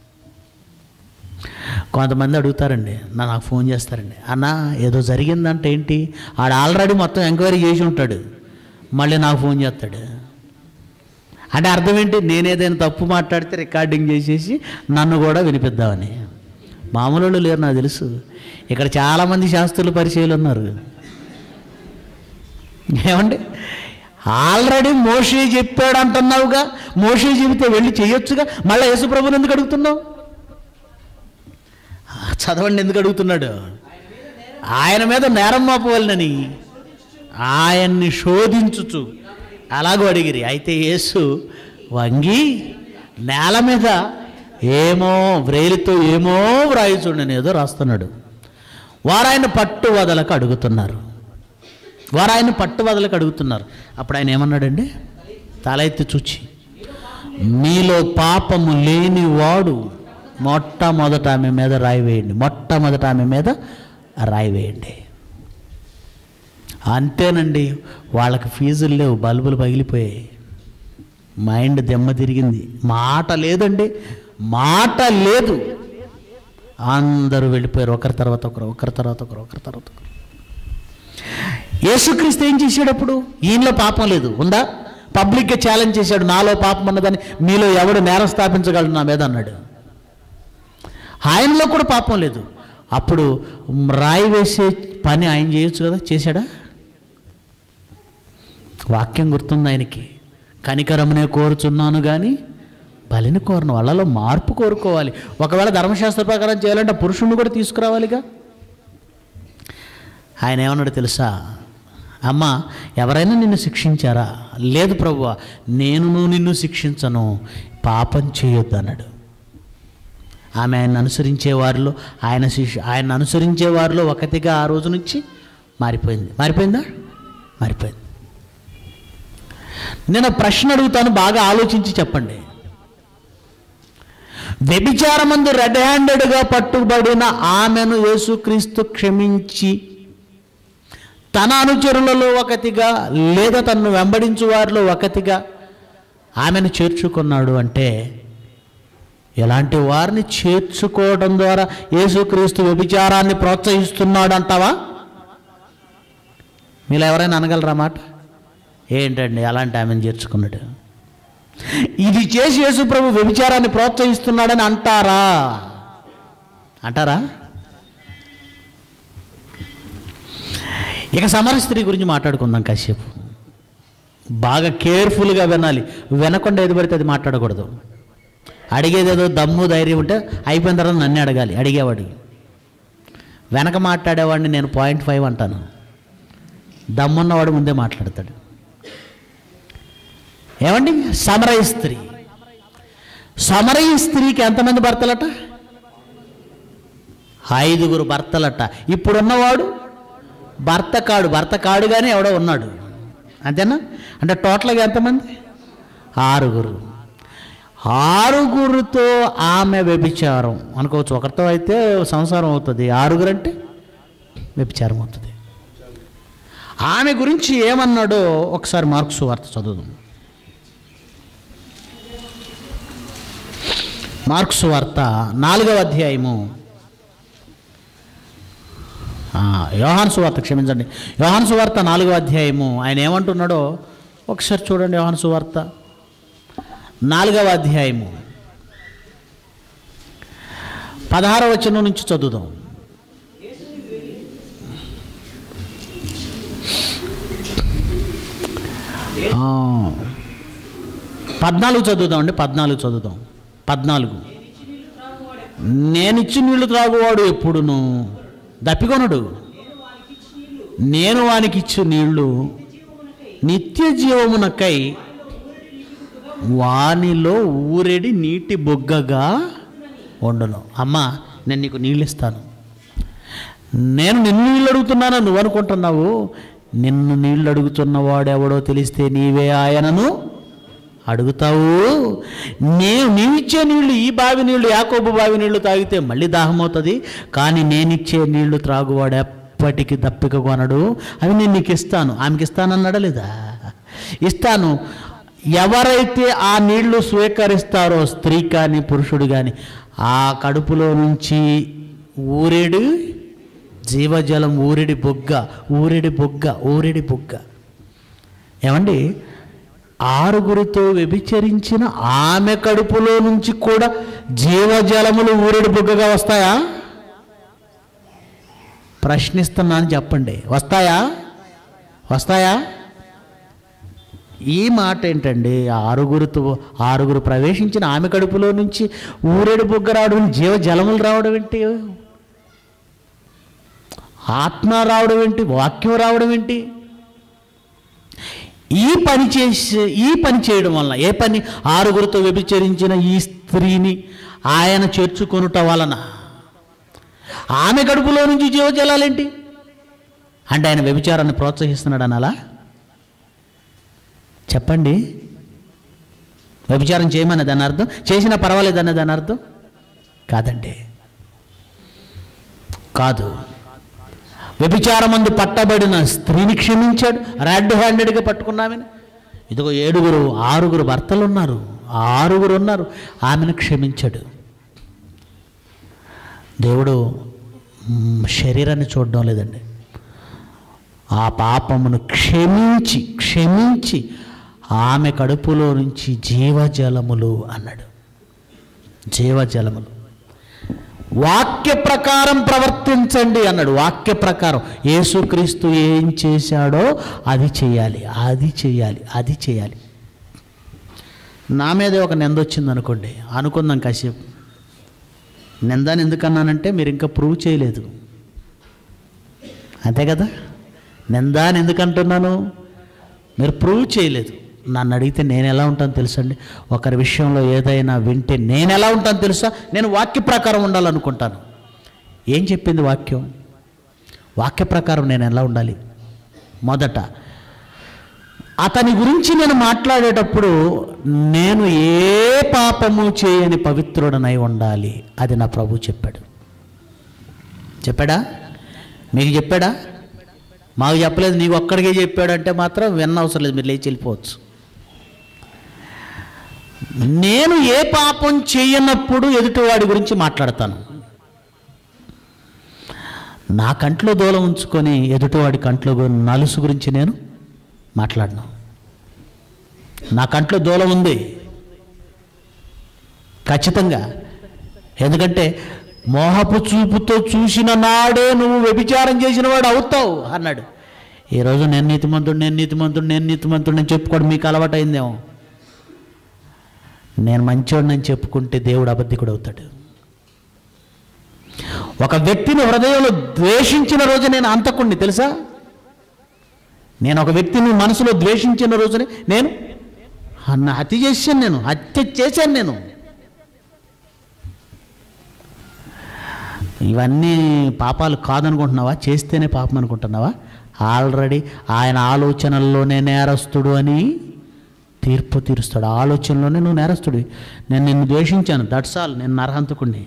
కొంతమంది అడుగుతారండి, నా నాకు ఫోన్ చేస్తారండి, అన్న ఏదో జరిగిందంటే ఏంటి? ఆడు ఆల్రెడీ మొత్తం ఎంక్వైరీ చేసి ఉంటాడు, మళ్ళీ నాకు ఫోన్ చేస్తాడు అంటే అర్థం ఏంటి? నేను ఏదైనా తప్పు మాట్లాడితే రికార్డింగ్ చేసేసి నన్ను కూడా వినిపిద్దామని. మామూలు వాళ్ళు లేరు నాకు తెలుసు. ఇక్కడ చాలామంది శాస్త్రులు, పరిచయాలు ఉన్నారు. ఏమండి, ఆల్రెడీ మోషే చెప్పాడు అంటున్నావుగా, మోషే చెబితే వెళ్ళి చేయొచ్చుగా, మళ్ళీ యేసుప్రభుని ఎందుకు అడుగుతున్నావు? చదవండి, ఎందుకు అడుగుతున్నాడు? ఆయన మీద నేరం మోపవలనని ఆయన్ని శోధించుచు అలాగూ అడిగిరి. అయితే యేసు వంగి నేల మీద ఏమో వ్రేలితో ఏమో వ్రాయిచుండని ఏదో రాస్తున్నాడు. వారు ఆయన పట్టు వదలకు అడుగుతున్నారు వారు ఆయన పట్టు వదలకు అడుగుతున్నారు అప్పుడు ఆయన ఏమన్నాడండి? తల ఎత్తి చూచి, మీలో పాపము లేని వాడు మొట్టమొదట ఆమె మీద రాయి వేయండి, మొట్టమొదట ఆమె మీద రాయి వేయండి. అంతేనండి, వాళ్ళకి ఫీజులు లేవు, బల్బులు పగిలిపోయాయి, మైండ్ దెమ్మ తిరిగింది, మాట లేదండి, మాట లేదు. అందరూ వెళ్ళిపోయారు, ఒకరి తర్వాత ఒకరు, ఒకరి తర్వాత ఒకరు, ఒకరి తర్వాత ఒకరు. యేసుక్రీస్తు ఏం చేశాడు అప్పుడు? ఈయనలో పాపం లేదు, ఉందా? పబ్లిక్గా ఛాలెంజ్ చేశాడు, నాలో పాపం ఉన్నదని మీలో ఎవడు నేరం స్థాపించగలడు నా మీద అన్నాడు. ఆయనలో కూడా పాపం లేదు. అప్పుడు రాయి వేసే పని ఆయన చేయొచ్చు కదా, చేశాడా? వాక్యం గుర్తుంది ఆయనకి, కనికరమునే కోరుచున్నాను కానీ బలిని కోరను. వాళ్ళలో మార్పు కోరుకోవాలి. ఒకవేళ ధర్మశాస్త్ర ప్రకారం చేయాలంటే పురుషుణ్ణి కూడా తీసుకురావాలిగా. ఆయన ఏమన్నాడు తెలుసా? అమ్మ, ఎవరైనా నిన్ను శిక్షించారా? లేదు ప్రభువా, నేను నిన్ను శిక్షించను, పాపం చేయొద్దు అన్నాడు. ఆమె ఆయన అనుసరించే వారిలో ఆయన శిష్యు ఆయన అనుసరించే వారిలో ఒకటిగా ఆ రోజు నుంచి మారిపోయింది. మారిపోయిందా? మారిపోయింది. నేను ప్రశ్న అడుగుతాను, బాగా ఆలోచించి చెప్పండి. వ్యభిచారమందు రెడ్ హ్యాండెడ్గా పట్టుబడిన ఆమెను యేసుక్రీస్తు క్షమించి తన అనుచరులలో ఒకటిగా లేదా తనను వెంబడించు వారిలో ఒకటిగా ఆమెను చేర్చుకున్నాడు అంటే, ఎలాంటి వారిని చేర్చుకోవడం ద్వారా యేసుక్రీస్తు వ్యభిచారాన్ని ప్రోత్సహిస్తున్నాడు అంటావా? మీరు ఎవరైనా అనగలరా మాట? ఏంటండి అలాంటి ఆమెను చేర్చుకున్నాడు, ఇది చేసి యేసు ప్రభు వ్యభిచారాన్ని ప్రోత్సహిస్తున్నాడని అంటారా? అంటారా? ఇక సమర స్త్రీ గురించి మాట్లాడుకుందాం కాసేపు. బాగా కేర్ఫుల్గా వినాలి, వినకుండా ఏది పడితే అది మాట్లాడకూడదు. అడిగేదేదో దమ్ము ధైర్యం ఉంటే అయిపోయిన తర్వాత నన్ను అడగాలి అడిగేవాడు. వెనక మాట్లాడేవాడిని నేను పాయింట్ ఫైవ్ అంటాను, దమ్మున్నవాడు ముందే మాట్లాడతాడు. ఏమండి, సమరయ స్త్రీ. సమరయ స్త్రీకి ఎంతమంది భర్తలట? ఐదుగురు భర్తలట. ఇప్పుడున్నవాడు భర్త కాడు, భర్త కాడు కానీ ఎవడో ఉన్నాడు, అంతేనా? అంటే టోటల్గా ఎంతమంది? ఆరుగురు. ఆరుగురితో ఆమె వ్యభిచారం అనుకోవచ్చు. ఒకరితో అయితే సంసారం అవుతుంది, ఆరుగురు అంటే వ్యభిచారం అవుతుంది. ఆమె గురించి ఏమన్నాడో ఒకసారి మార్కు సువార్త చదువుదాం. మార్కు సువార్త నాలుగవ అధ్యాయము, యోహాను సువార్త క్షమించండి యోహాను సువార్త నాలుగవ అధ్యాయము ఆయన ఏమంటున్నాడో ఒకసారి చూడండి. యోహాను సువార్త నాలుగవ అధ్యాయము పదహారవ వచనం నుంచి చదువుదాం. పద్నాలుగు చదువుదాం అండి, పద్నాలుగు చదువుదాం. పద్నాలుగు నేనిచ్చి నీళ్లు త్రాగువాడు ఎప్పుడును దప్పికొనడు, నేను వానికి ఇచ్చు నీళ్లు నిత్య జీవమునకై వానిలో ఊరెడి నీటి బొగ్గగా వండును. అమ్మా, నేను నీకు నీళ్ళు ఇస్తాను. నేను నిన్ను నీళ్ళు అడుగుతున్నాను నువ్వు అనుకుంటున్నావు. నిన్ను నీళ్ళు అడుగుతున్నవాడెవడో తెలిస్తే నీవే ఆయనను అడుగుతావు. నేను నీవిచ్చే నీళ్లు, ఈ బావి నీళ్లు, యాకోబు బావి నీళ్లు తాగితే మళ్ళీ దాహం అవుతుంది, కానీ నేనిచ్చే నీళ్లు త్రాగువాడు ఎప్పటికీ దప్పిక కొనడు, అవి నేను నీకు ఇస్తాను. ఆమెకి ఇస్తానన్నాడా లేదా? ఇస్తాను. ఎవరైతే ఆ నీళ్లు స్వీకరిస్తారో, స్త్రీ కానీ పురుషుడు కానీ, ఆ కడుపులో నుంచి ఊరేడు జీవజలం, ఊరిడి బొగ్గ, ఊరిడి బొగ్గ, ఊరిడి బొగ్గ. ఏమండి, ఆరుగురితో వ్యభిచరించిన ఆమె కడుపులో నుంచి కూడా జీవజలములు ఊరిడి బొగ్గగా వస్తాయా? ప్రశ్నిస్తున్నాను, చెప్పండి. వస్తాయా? వస్తాయా? ఈ మాట ఏంటండి? ఆరుగురితో ఆరుగురు ప్రవేశించిన ఆమె కడుపులో నుంచి ఊరేడు బొగ్గ రావడం, జీవజలములు రావడం ఏంటి? ఆత్మ రావడం ఏంటి? వాక్యం రావడం ఏంటి? ఈ పని చేసి ఈ పని చేయడం వల్ల, ఏ పని? ఆరుగురితో వ్యభిచరించిన ఈ స్త్రీని ఆయన చేర్చుకొనుట వలన ఆమె కడుపులో నుంచి జీవజలాలేంటి అంటే ఆయన వ్యభిచారాన్ని ప్రోత్సహిస్తున్నాడు అనాలా? చెప్పండి. వ్యభిచారం చేయమని దాని అర్థం, చేసినా పర్వాలేదు అన్న దాని అర్థం కాదండి, కాదు. వ్యభిచారమందు పట్టబడిన స్త్రీని క్షమించాడు, రెడ్ హ్యాండెడ్గా పట్టుకున్నామని. ఇదిగో ఏడుగురు ఆరుగురు భర్తలు ఉన్నారు, ఆరుగురు ఉన్నారు, ఆమెను క్షమించాడు. దేవుడు శరీరాన్ని చూడడం లేదండి, ఆ పాపమును క్షమించి క్షమించి ఆమె కడుపులో నుంచి జీవజలములు అన్నాడు. జీవజలములు. వాక్య ప్రకారం ప్రవర్తించండి అన్నాడు. వాక్య ప్రకారం యేసుక్రీస్తు ఏం చేశాడో అది చేయాలి, అది చేయాలి, అది చేయాలి. నా మీదే ఒక నింద వచ్చింది అనుకోండి, అనుకుందాం కాసేపు. నిందని ఎందుకన్నానంటే మీరు ఇంకా ప్రూవ్ చేయలేదు, అంతే కదా. నిందాన్ని ఎందుకంటున్నాను, మీరు ప్రూవ్ చేయలేదు. నన్ను అడిగితే నేను ఎలా ఉంటాను తెలుసండి, ఒకరి విషయంలో ఏదైనా వింటే నేను ఎలా ఉంటాను తెలుసా, నేను వాక్య ప్రకారం ఉండాలనుకుంటాను. ఏం చెప్పింది వాక్యం? వాక్య ప్రకారం నేను ఎలా ఉండాలి? మొదట అతని గురించి నేను మాట్లాడేటప్పుడు నేను ఏ పాపము చేయని పవిత్రుడనై ఉండాలి, అది నా ప్రభు చెప్పాడు. చెప్పాడా? మీకు చెప్పాడా? మాకు చెప్పలేదు, నీకు ఒక్కడికే చెప్పాడంటే మాత్రం విన్న అవసరం లేదు, మీరు లేచి వెళ్ళిపోవచ్చు. నేను ఏ పాపం చేయనప్పుడు ఎదుటివాడి గురించి మాట్లాడతాను. నా కంట్లో దూలం ఉంచుకొని ఎదుటివాడి కంట్లో నలుసు గురించి నేను మాట్లాడను. నా కంట్లో దూలం ఉంది ఖచ్చితంగా, ఎందుకంటే మోహపు చూపుతో చూసిన నాడే నువ్వు వ్యభిచారం చేసిన వాడు అవుతావు అన్నాడు. ఈరోజు నేను నీతిమంతుడు, నేను నీతిమంతుడు, నేను నీతిమంతుడు నేను చెప్పుకోవడం మీకు అలవాటు అయిందేమో. నేను మంచివాడిని చెప్పుకుంటే దేవుడు అబద్ధికుడు అవుతాడు. ఒక వ్యక్తిని హృదయంలో ద్వేషించిన రోజు నేను అంతకుణ్ణి తెలుసా. నేను ఒక వ్యక్తిని మనసులో ద్వేషించిన రోజునే నేను హత్య చేశాను, నేను హత్య చేశాను నేను. ఇవన్నీ పాపాలు కాదనుకుంటున్నావా? చేస్తేనే పాపం అనుకుంటున్నావా? ఆల్రెడీ ఆయన ఆలోచనల్లోనే నేరస్తుడు అని తీర్పు తీరుస్తాడు. ఆలోచనలోనే నువ్వు నేరస్తుడివి. నేను నిన్ను ద్వేషించాను, దట్స్ ఆల్, నేను నరహంతకుడిని.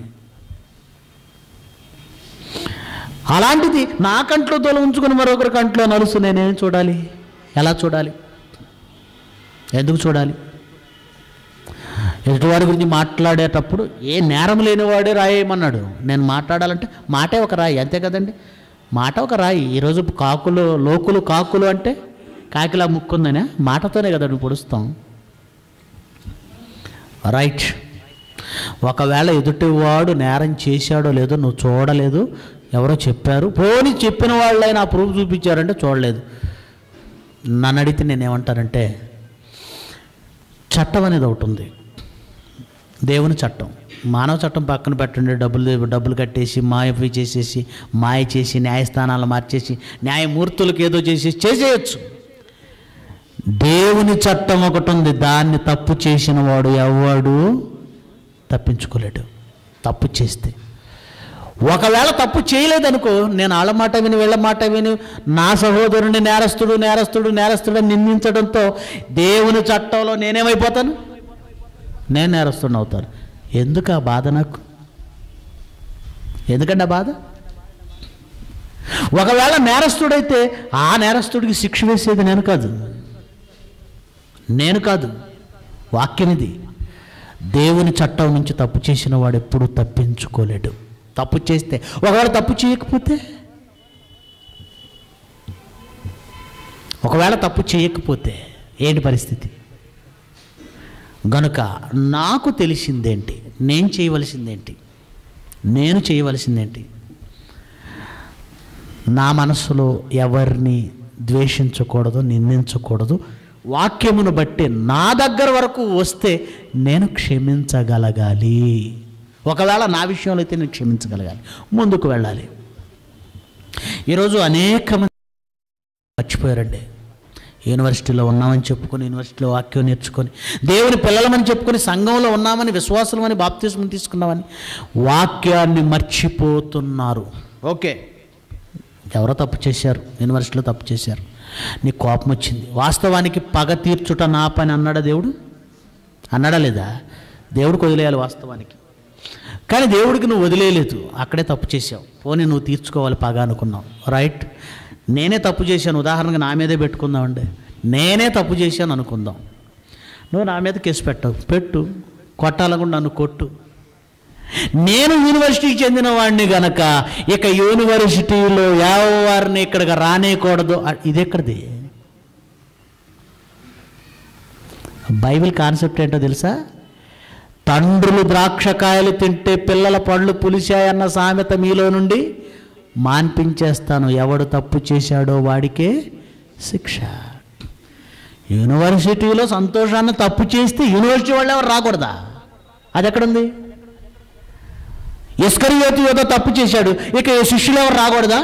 అలాంటిది నా కంట్లో దూలం ఉంచుకుని మరొకరి కంట్లో నలుసు నేనేం చూడాలి? ఎలా చూడాలి? ఎందుకు చూడాలి? ఎదుటివాడి గురించి మాట్లాడేటప్పుడు ఏ నేరం లేనివాడే రాయేయమన్నాడు. నేను మాట్లాడాలంటే మాటే ఒక రాయి, అంతే కదండి. మాట ఒక రాయి. ఈరోజు కాకులు లోకులు కాకులు అంటే కాకిలా ముక్కుందనే మాటతోనే కదా నువ్వు పొడుస్తాం. రైట్. ఒకవేళ ఎదుటివాడు నేరం చేశాడో లేదో నువ్వు చూడలేదు, ఎవరో చెప్పారు, పోనీ చెప్పిన వాళ్ళైనా ఆ ప్రూఫ్ చూపించారంటే చూడలేదు. నన్ను అడిగితే నేనేమంటానంటే చట్టం అనేది ఒకటి ఉంది, దేవుని చట్టం. మానవ చట్టం పక్కన పెట్టండి, డబ్బులు డబ్బులు కట్టేసి మాయఫీ చేసేసి మాయ చేసి న్యాయస్థానాలు మార్చేసి న్యాయమూర్తులకు ఏదో చేసేసి చేసేయచ్చు. దేవుని చట్టం ఒకటి ఉంది, దాన్ని తప్పు చేసిన వాడు ఎవడు తప్పించుకోలేడు. తప్పు చేస్తే ఒకవేళ తప్పు చేయలేదనుకో, నేను వాళ్ళ మాట విని వీళ్ళ మాట విని నా సహోదరుని నేరస్తుడు నేరస్తుడు నేరస్తుడు అని నిందించడంతో దేవుని చట్టంలో నేనేమైపోతాను? నేను నేరస్తుడిని అవుతాను. ఎందుకు ఆ బాధ నాకు? ఎందుకంటే ఆ బాధ? ఒకవేళ నేరస్తుడైతే ఆ నేరస్తుడికి శిక్ష వేసేది నేను కాదు, నేను కాదు, వాక్యం ఇది. దేవుని చట్టం నుంచి తప్పు చేసిన వాడు ఎప్పుడూ తప్పించుకోలేడు. తప్పు చేస్తే, ఒకవేళ తప్పు చేయకపోతే, ఒకవేళ తప్పు చేయకపోతే ఏంటి పరిస్థితి? గనుక నాకు తెలిసిందేంటి, నేను చేయవలసిందేంటి, నేను చేయవలసిందేంటి? నా మనసులో ఎవరిని ద్వేషించకూడదు, నిందించకూడదు. వాక్యమును బట్టి నా దగ్గర వరకు వస్తే నేను క్షమించగలగాలి. ఒకవేళ నా విషయంలో అయితే నేను క్షమించగలగాలి, ముందుకు వెళ్ళాలి. ఈరోజు అనేక మంది మర్చిపోయారండి. యూనివర్సిటీలో ఉన్నామని చెప్పుకొని, యూనివర్సిటీలో వాక్యం నేర్చుకొని, దేవుని పిల్లలమని చెప్పుకొని, సంఘంలో ఉన్నామని, విశ్వాసమని, బాప్తిస్మం తీసుకున్నామని వాక్యాన్ని మర్చిపోతున్నారు. ఓకే, ఎవరో తప్పు చేశారు, యూనివర్సిటీలో తప్పు చేశారు, నీకు కోపం వచ్చింది. వాస్తవానికి పగ తీర్చుట నా పని అన్నాడా దేవుడు? అన్నాడా లేదా? దేవుడు వదిలేయాలి వాస్తవానికి. కానీ దేవుడికి నువ్వు వదిలేయలేదు, అక్కడే తప్పు చేసావు. పోనీ నువ్వు తీర్చుకోవాలి పగ అనుకున్నావు, రైట్. నేనే తప్పు చేశాను, ఉదాహరణగా నా మీదే పెట్టుకుందామండి. నేనే తప్పు చేశాను అనుకుందాం. నువ్వు నా మీద కేసు పెట్టవు, పెట్టు, కొట్టాలకుండా నన్ను కొట్టు. నేను యూనివర్సిటీకి చెందిన వాడిని గనక ఇక యూనివర్సిటీలో ఎవరిని ఇక్కడికి రానేయకూడదు. ఇది ఎక్కడిది? బైబిల్ కాన్సెప్ట్ ఏంటో తెలుసా? తండ్రులు ద్రాక్షకాయలు తింటే పిల్లల పళ్ళు పులిశాయన్న సామెత మీలో నుండి మాన్పించేస్తాను. ఎవడు తప్పు చేశాడో వాడికే శిక్ష. యూనివర్సిటీలో సంతోషాన్ని తప్పు చేస్తే యూనివర్సిటీ వాళ్ళు ఎవరు రాకూడదా? అది ఎక్కడుంది? ఇస్కరియోతు యోధ తప్పు చేశాడు, ఇక శిష్యులు ఎవరు రాకూడదా?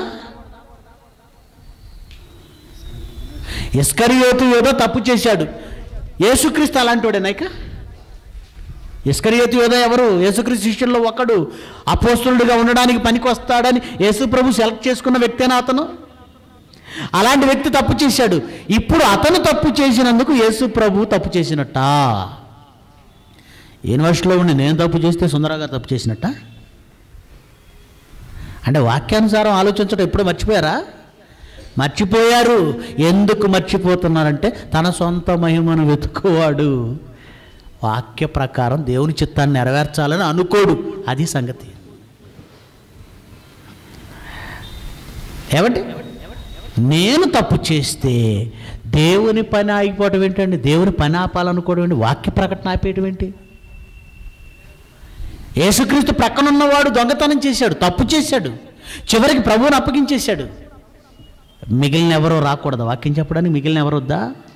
ఇస్కరియోతు యోధ తప్పు చేశాడు, యేసుక్రీస్తు అలాంటి వాడేనా? ఇక ఇస్కరియోతు యోధ ఎవరు? యేసుక్రీస్తు శిష్యుల్లో ఒకడు, అపోస్తలుడిగా ఉండడానికి పనికి వస్తాడని యేసు ప్రభు సెలెక్ట్ చేసుకున్న వ్యక్తేనా అతను? అలాంటి వ్యక్తి తప్పు చేశాడు. ఇప్పుడు అతను తప్పు చేసినందుకు యేసు ప్రభు తప్పు చేసినట్ట. యూనివర్సిటీలో ఉండి నేను తప్పు చేస్తే సుందరగా తప్పు చేసినట్ట? అంటే వాక్యానుసారం ఆలోచించడం ఎప్పుడు మర్చిపోయారా? మర్చిపోయారు. ఎందుకు మర్చిపోతున్నారంటే తన సొంత మహిమను వెతుకువాడు వాక్య ప్రకారం దేవుని చిత్తాన్ని నెరవేర్చాలని అనుకోడు. అది సంగతి. ఏమంటే నేను తప్పు చేస్తే దేవుని పని ఆగిపోవడం ఏంటండి? దేవుని పని ఆపాలనుకోవడం ఏంటి? వాక్య ప్రకటన ఆపేయడం ఏంటి? యేసుక్రీస్తు ప్రక్కనున్నవాడు దొంగతనం చేశాడు, తప్పు చేశాడు, చివరికి ప్రభువుని అప్పగించేశాడు. మిగిలిన ఎవరో రాకూడదు వాక్యం చెప్పడానికి? మిగిలిన ఎవరు వద్దా?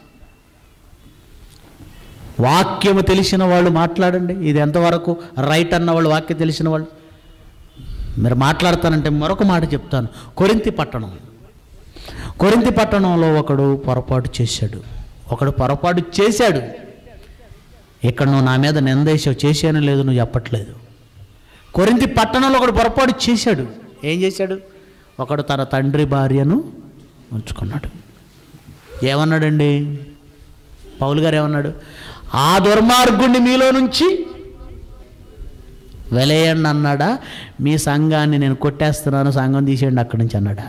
వాక్యము తెలిసిన వాళ్ళు మాట్లాడండి. ఇది ఎంతవరకు రైట్ అన్నవాళ్ళు, వాక్యం తెలిసిన వాళ్ళు మీరు మాట్లాడతానంటే మరొక మాట చెప్తాను. కొరింథీ పట్టణం కొరింథీ పట్టణంలో ఒకడు పొరపాటు చేశాడు. ఒకడు పొరపాటు చేశాడు. ఇక్కడ నువ్వు నా మీద నిందేశావు, చేశాను లేదు, నువ్వు చెప్పట్లేదు. కొరింథీ పట్టణంలో ఒకడు పొరపాటు చేశాడు. ఏం చేశాడు? ఒకడు తన తండ్రి భార్యను ఉంచుకున్నాడు. ఏమన్నాడండి పౌలు గారు? ఏమన్నాడు? ఆ దుర్మార్గుణ్ణి మీలో నుంచి వెలేయండి అన్నాడా? మీ సంఘాన్ని నేను కొట్టేస్తున్నాను, సంఘం తీసేయండి అక్కడి నుంచి అన్నాడా?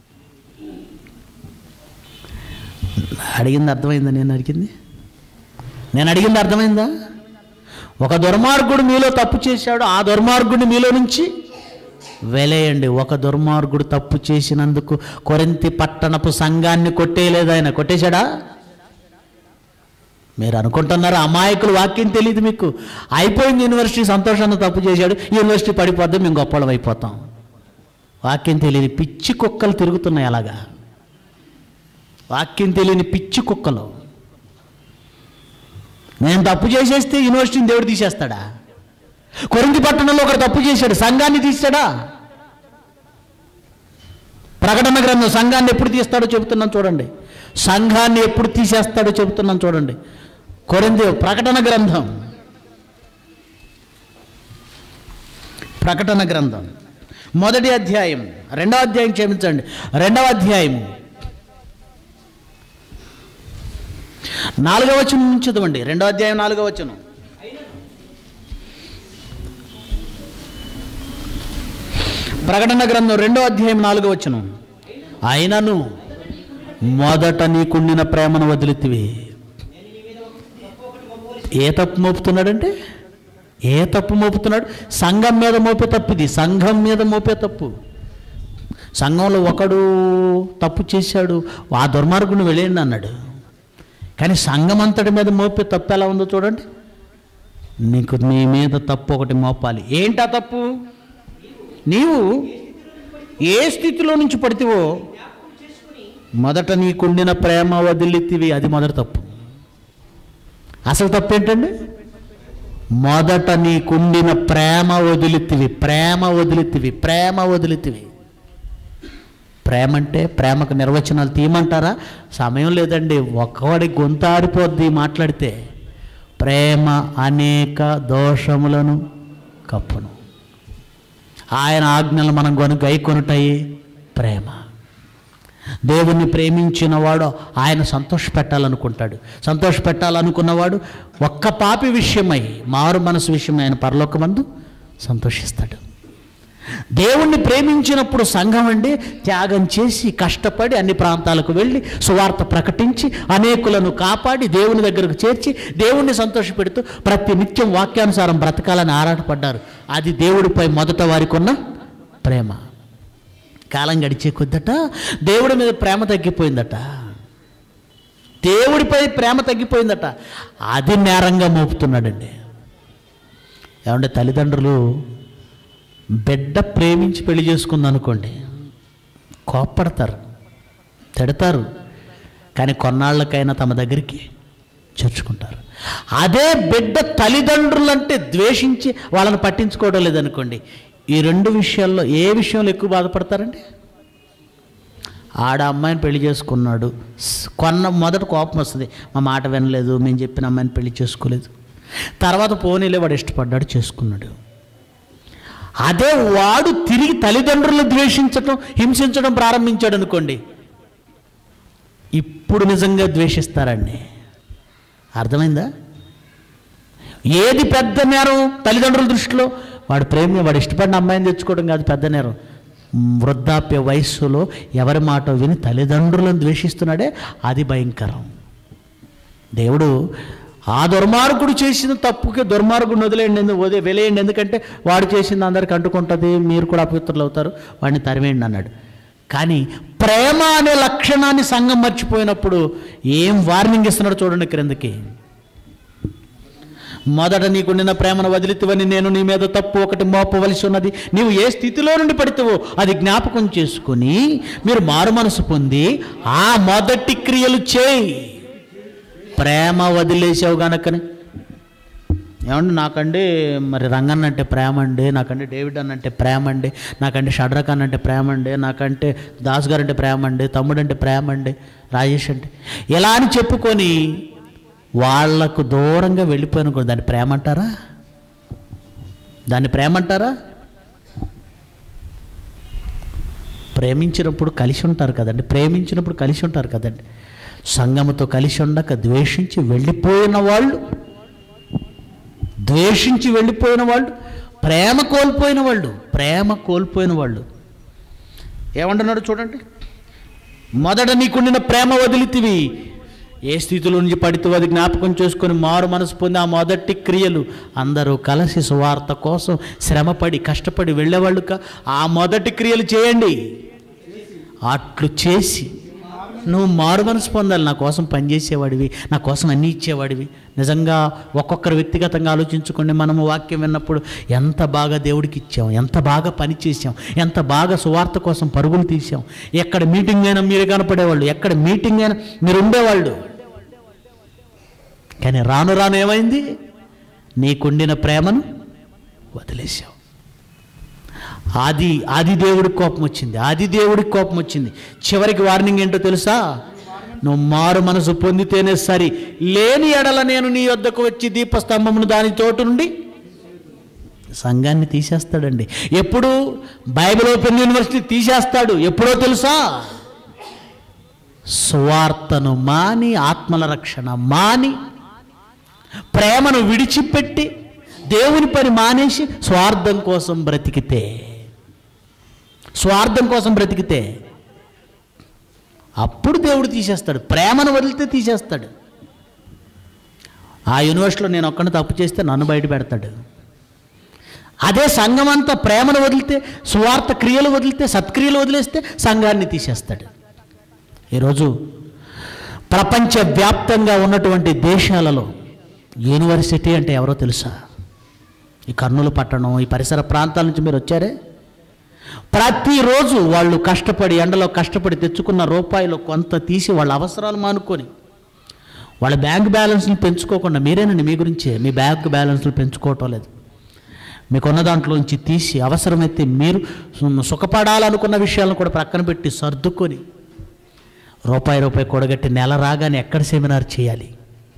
అడిగింది అర్థమైందా? నేను అడిగింది నేను అడిగింది అర్థమైందా? ఒక దుర్మార్గుడు మీలో తప్పు చేశాడు, ఆ దుర్మార్గుడిని మీలో నుంచి వెలేయండి. ఒక దుర్మార్గుడు తప్పు చేసినందుకు కొరింథీ పట్టణపు సంఘాన్ని కొట్టేయలేదు ఆయన. కొట్టేశాడా? మీరు అనుకుంటున్నారు అమాయకులు, వాక్యం తెలియదు మీకు. అయిపోయింది యూనివర్సిటీ, సంతోషాన్ని తప్పు చేశాడు, యూనివర్సిటీ పడిపోద్దాం, మేము గొప్పలం అయిపోతాం. వాక్యం తెలియని పిచ్చి కుక్కలు తిరుగుతున్నాయి అలాగా. వాక్యం తెలియని పిచ్చి కుక్కలు. నేను తప్పు చేసేస్తే యూనివర్సిటీని దేవుడు తీసేస్తాడా? కొరింథీ పట్టణంలో ఒకడు తప్పు చేశాడు, సంఘాన్ని తీస్తాడా? ప్రకటన గ్రంథం సంఘాన్ని ఎప్పుడు తీస్తాడో చెబుతున్నాను చూడండి. సంఘాన్ని ఎప్పుడు తీసేస్తాడో చెబుతున్నాను చూడండి. కొరింథీ ప్రకటన గ్రంథం ప్రకటన గ్రంథం మొదటి అధ్యాయం, రెండవ అధ్యాయం క్షమించండి, రెండవ అధ్యాయం నాలుగవ వచనం నుంచి చదవండి. రెండో అధ్యాయం నాలుగవ వచనం. ప్రకటన గ్రంథం రెండో అధ్యాయం నాలుగవ వచనం. అయినను మొదట నీకుండిన ప్రేమను వదిలితివి. ఏ తప్పు మోపుతున్నాడంటే? ఏ తప్పు మోపుతున్నాడు? సంఘం మీద మోపే తప్పు ఇది. సంఘం మీద మోపే తప్పు. సంఘంలో ఒకడు తప్పు చేశాడు, ఆ దుర్మార్గుని వెళ్ళండి అన్నాడు. కానీ సంఘం అంతటి మీద మోపే తప్పు ఎలా ఉందో చూడండి. నీకు నీ మీద తప్పు ఒకటి మోపాలి. ఏంటా తప్పు? నీవు ఏ స్థితిలో నుంచి పడితేవో మొదట నీకుండిన ప్రేమ వదిలితివి. అది మొదటి తప్పు. అసలు తప్పు ఏంటండి? మొదట నీకుండిన ప్రేమ వదిలితివి. ప్రేమ వదిలితివి ప్రేమ వదిలితివి ప్రేమ అంటే ప్రేమకు నిర్వచనాలు తీయమంటారా? సమయం లేదండి. ఒక్కవాడి గొంతు ఆడిపోద్ది మాట్లాడితే. ప్రేమ అనేక దోషములను కప్పును. ఆయన ఆజ్ఞలు మనం కొను గై కొనుటాయి ప్రేమ. దేవుణ్ణి ప్రేమించిన వాడు ఆయన సంతోషపెట్టాలనుకుంటాడు. సంతోషపెట్టాలనుకున్నవాడు ఒక్క పాపి విషయమై, మారు మనసు విషయమై ఆయన పరలోకమందు సంతోషిస్తాడు. దేవుణ్ణి ప్రేమించినప్పుడు సంఘం అండి త్యాగం చేసి కష్టపడి అన్ని ప్రాంతాలకు వెళ్ళి సువార్త ప్రకటించి అనేకులను కాపాడి దేవుని దగ్గరకు చేర్చి దేవుణ్ణి సంతోషపెడుతూ ప్రతి నిత్యం వాక్యానుసారం బ్రతకాలని ఆరాటపడ్డారు. అది దేవుడిపై మొదట వారికి ఉన్న ప్రేమ. కాలం గడిచే కొద్దట దేవుడి మీద ప్రేమ తగ్గిపోయిందట, దేవుడిపై ప్రేమ తగ్గిపోయిందట. అది నేరంగా మోపుతున్నాడండి. ఏమంటే తల్లిదండ్రులు బిడ్డ ప్రేమించి పెళ్లి చేసుకుంది అనుకోండి, కోప్పడతారు, తిడతారు, కానీ కొన్నాళ్ళకైనా తమ దగ్గరికి చేర్చుకుంటారు. అదే బిడ్డ తల్లిదండ్రులంటే ద్వేషించి వాళ్ళని పట్టించుకోవడం లేదనుకోండి, ఈ రెండు విషయాల్లో ఏ విషయంలో ఎక్కువ బాధపడతారండి? ఆడ అమ్మాయిని పెళ్లి చేసుకున్నాడు, కొన్న మొదట కోపం వస్తుంది, మా మాట వినలేదు, మేము చెప్పిన అమ్మాయిని పెళ్లి చేసుకోలేదు. తర్వాత పోనీలే వాడు ఇష్టపడ్డాడు, చేసుకున్నాడు. అదే వాడు తిరిగి తల్లిదండ్రులను ద్వేషించడం, హింసించడం ప్రారంభించాడు అనుకోండి, ఇప్పుడు నిజంగా ద్వేషిస్తారండి. అర్థమైందా? ఏది పెద్ద నేరం తల్లిదండ్రుల దృష్టిలో? వాడు ప్రేమ వాడు ఇష్టపడిన అమ్మాయిని తెచ్చుకోవడం కాదు పెద్ద నేరం. వృద్ధాప్య వయస్సులో ఎవరి మాట విని తల్లిదండ్రులను ద్వేషిస్తున్నాడే, అది భయంకరం. దేవుడు ఆ దుర్మార్గుడు చేసిన తప్పుకి దుర్మార్గుడిని వదిలేయండి, వదిలే వెలేయండి, ఎందుకంటే వాడు చేసింది అందరికి అంటుకుంటుంది, మీరు కూడా అపవిత్రులు అవుతారు, వాడిని తరివేయండి అన్నాడు. కానీ ప్రేమ అనే లక్షణాన్ని సంఘం మర్చిపోయినప్పుడు ఏం వార్నింగ్ ఇస్తున్నాడు చూడండి క్రిందకి. మొదట నీకు నిన్న ప్రేమను వదిలితివని నేను నీ మీద తప్పు ఒకటి మోపవలసి ఉన్నది. నీవు ఏ స్థితిలో నుండి పడితేవో అది జ్ఞాపకం చేసుకుని మీరు మారు మనసు పొంది ఆ మొదటి క్రియలు చేయి. ప్రేమ వదిలేసావు గనకని. ఏమండి, నాకండి మరి రంగన్న అంటే ప్రేమ అండి, నాకంటే డేవిడ్ అన్న అంటే ప్రేమ అండి, నాకంటే షడ్రక్ అన్న అంటే ప్రేమ అండి, నాకంటే దాస్ గారు అంటే ప్రేమ అండి, తమ్ముడు అంటే ప్రేమ అండి, రాజేష్ అంటే ఇలా అని చెప్పుకొని వాళ్లకు దూరంగా వెళ్ళిపోయిన కూడా దాన్ని ప్రేమ అంటారా? దాన్ని ప్రేమ అంటారా? ప్రేమించినప్పుడు కలిసి ఉంటారు కదండి, ప్రేమించినప్పుడు కలిసి ఉంటారు కదండి. సంఘముతో కలిసి ఉండక ద్వేషించి వెళ్ళిపోయిన వాళ్ళు, ద్వేషించి వెళ్ళిపోయిన వాళ్ళు, ప్రేమ కోల్పోయిన వాళ్ళు, ప్రేమ కోల్పోయిన వాళ్ళు ఏమంటున్నాడు చూడండి. మొదట నీకుండిన ప్రేమ వదిలితివి, ఏ స్థితిలో నుంచి పడితే అది జ్ఞాపకం చేసుకొని మారు మనసు పొంది ఆ మొదటి క్రియలు. అందరూ కలిసి సువార్త కోసం శ్రమపడి కష్టపడి వెళ్ళేవాళ్ళుక ఆ మొదటి క్రియలు చేయండి. అట్లు చేసి నువ్వు మారు మనసు పొందాలి. నా కోసం పనిచేసేవాడివి, నా కోసం అన్నీ ఇచ్చేవాడివి. నిజంగా ఒక్కొక్కరు వ్యక్తిగతంగా ఆలోచించుకోండి. మనము వాక్యం విన్నప్పుడు ఎంత బాగా దేవుడికి ఇచ్చాం, ఎంత బాగా పని చేసాం, ఎంత బాగా సువార్త కోసం పరుగులు తీసాం. ఎక్కడ మీటింగ్ అయినా మీరు కనపడేవాళ్ళు, ఎక్కడ మీటింగ్ అయినా మీరు ఉండేవాళ్ళు. కానీ రాను రాను ఏమైంది? నీకుండిన ప్రేమను వదిలేసావు. ఆది ఆది దేవుడికి కోపం వచ్చింది, ఆది దేవుడికి కోపం వచ్చింది. చివరికి వార్నింగ్ ఏంటో తెలుసా? నువ్వు మారు మనసు పొందితేనే సరి, లేని ఎడల నేను నీ వద్దకు వచ్చి దీపస్తంభమును దాని తోటి నుండి సంఘాన్ని తీసేస్తాడండి. ఎప్పుడు? బైబిల్ ఓపెన్ యూనివర్సిటీ తీసేస్తాడు. ఎప్పుడో తెలుసా? సువార్తను మాని, ఆత్మల రక్షణ మాని, ప్రేమను విడిచిపెట్టి దేవుని పని మానేసి స్వార్థం కోసం బ్రతికితే, స్వార్థం కోసం బ్రతికితే అప్పుడు దేవుడు తీసేస్తాడు. ప్రేమను వదిలితే తీసేస్తాడు. ఆ యూనివర్సిటీలో నేను ఒక్కడిని తప్పు చేస్తే నన్ను బయట పెడతాడు. అదే సంఘం అంతా ప్రేమను వదిలితే, సువార్త క్రియలు వదిలితే, సత్క్రియలు వదిలేస్తే సంఘాన్ని తీసేస్తాడు. ఈరోజు ప్రపంచవ్యాప్తంగా ఉన్నటువంటి దేశాలలో యూనివర్సిటీ అంటే ఎవరో తెలుసా? ఈ కర్నూలు పట్టణం, ఈ పరిసర ప్రాంతాల నుంచి మీరు వచ్చారే, ప్రతిరోజు వాళ్ళు కష్టపడి ఎండలో కష్టపడి తెచ్చుకున్న రూపాయలు కొంత తీసి వాళ్ళ అవసరాలు మానుకొని, వాళ్ళ బ్యాంక్ బ్యాలెన్స్లు పెంచుకోకుండా, మీరేనండి మీ గురించే, మీ బ్యాంక్ బ్యాలెన్స్లు పెంచుకోవటం లేదు, మీకున్న దాంట్లోంచి తీసి అవసరమైతే మీరు సుఖపడాలనుకున్న విషయాలను కూడా ప్రక్కన పెట్టి సర్దుకొని రూపాయి రూపాయి కూడగట్టి నెల రాగానే ఎక్కడ సెమినార్ చేయాలి,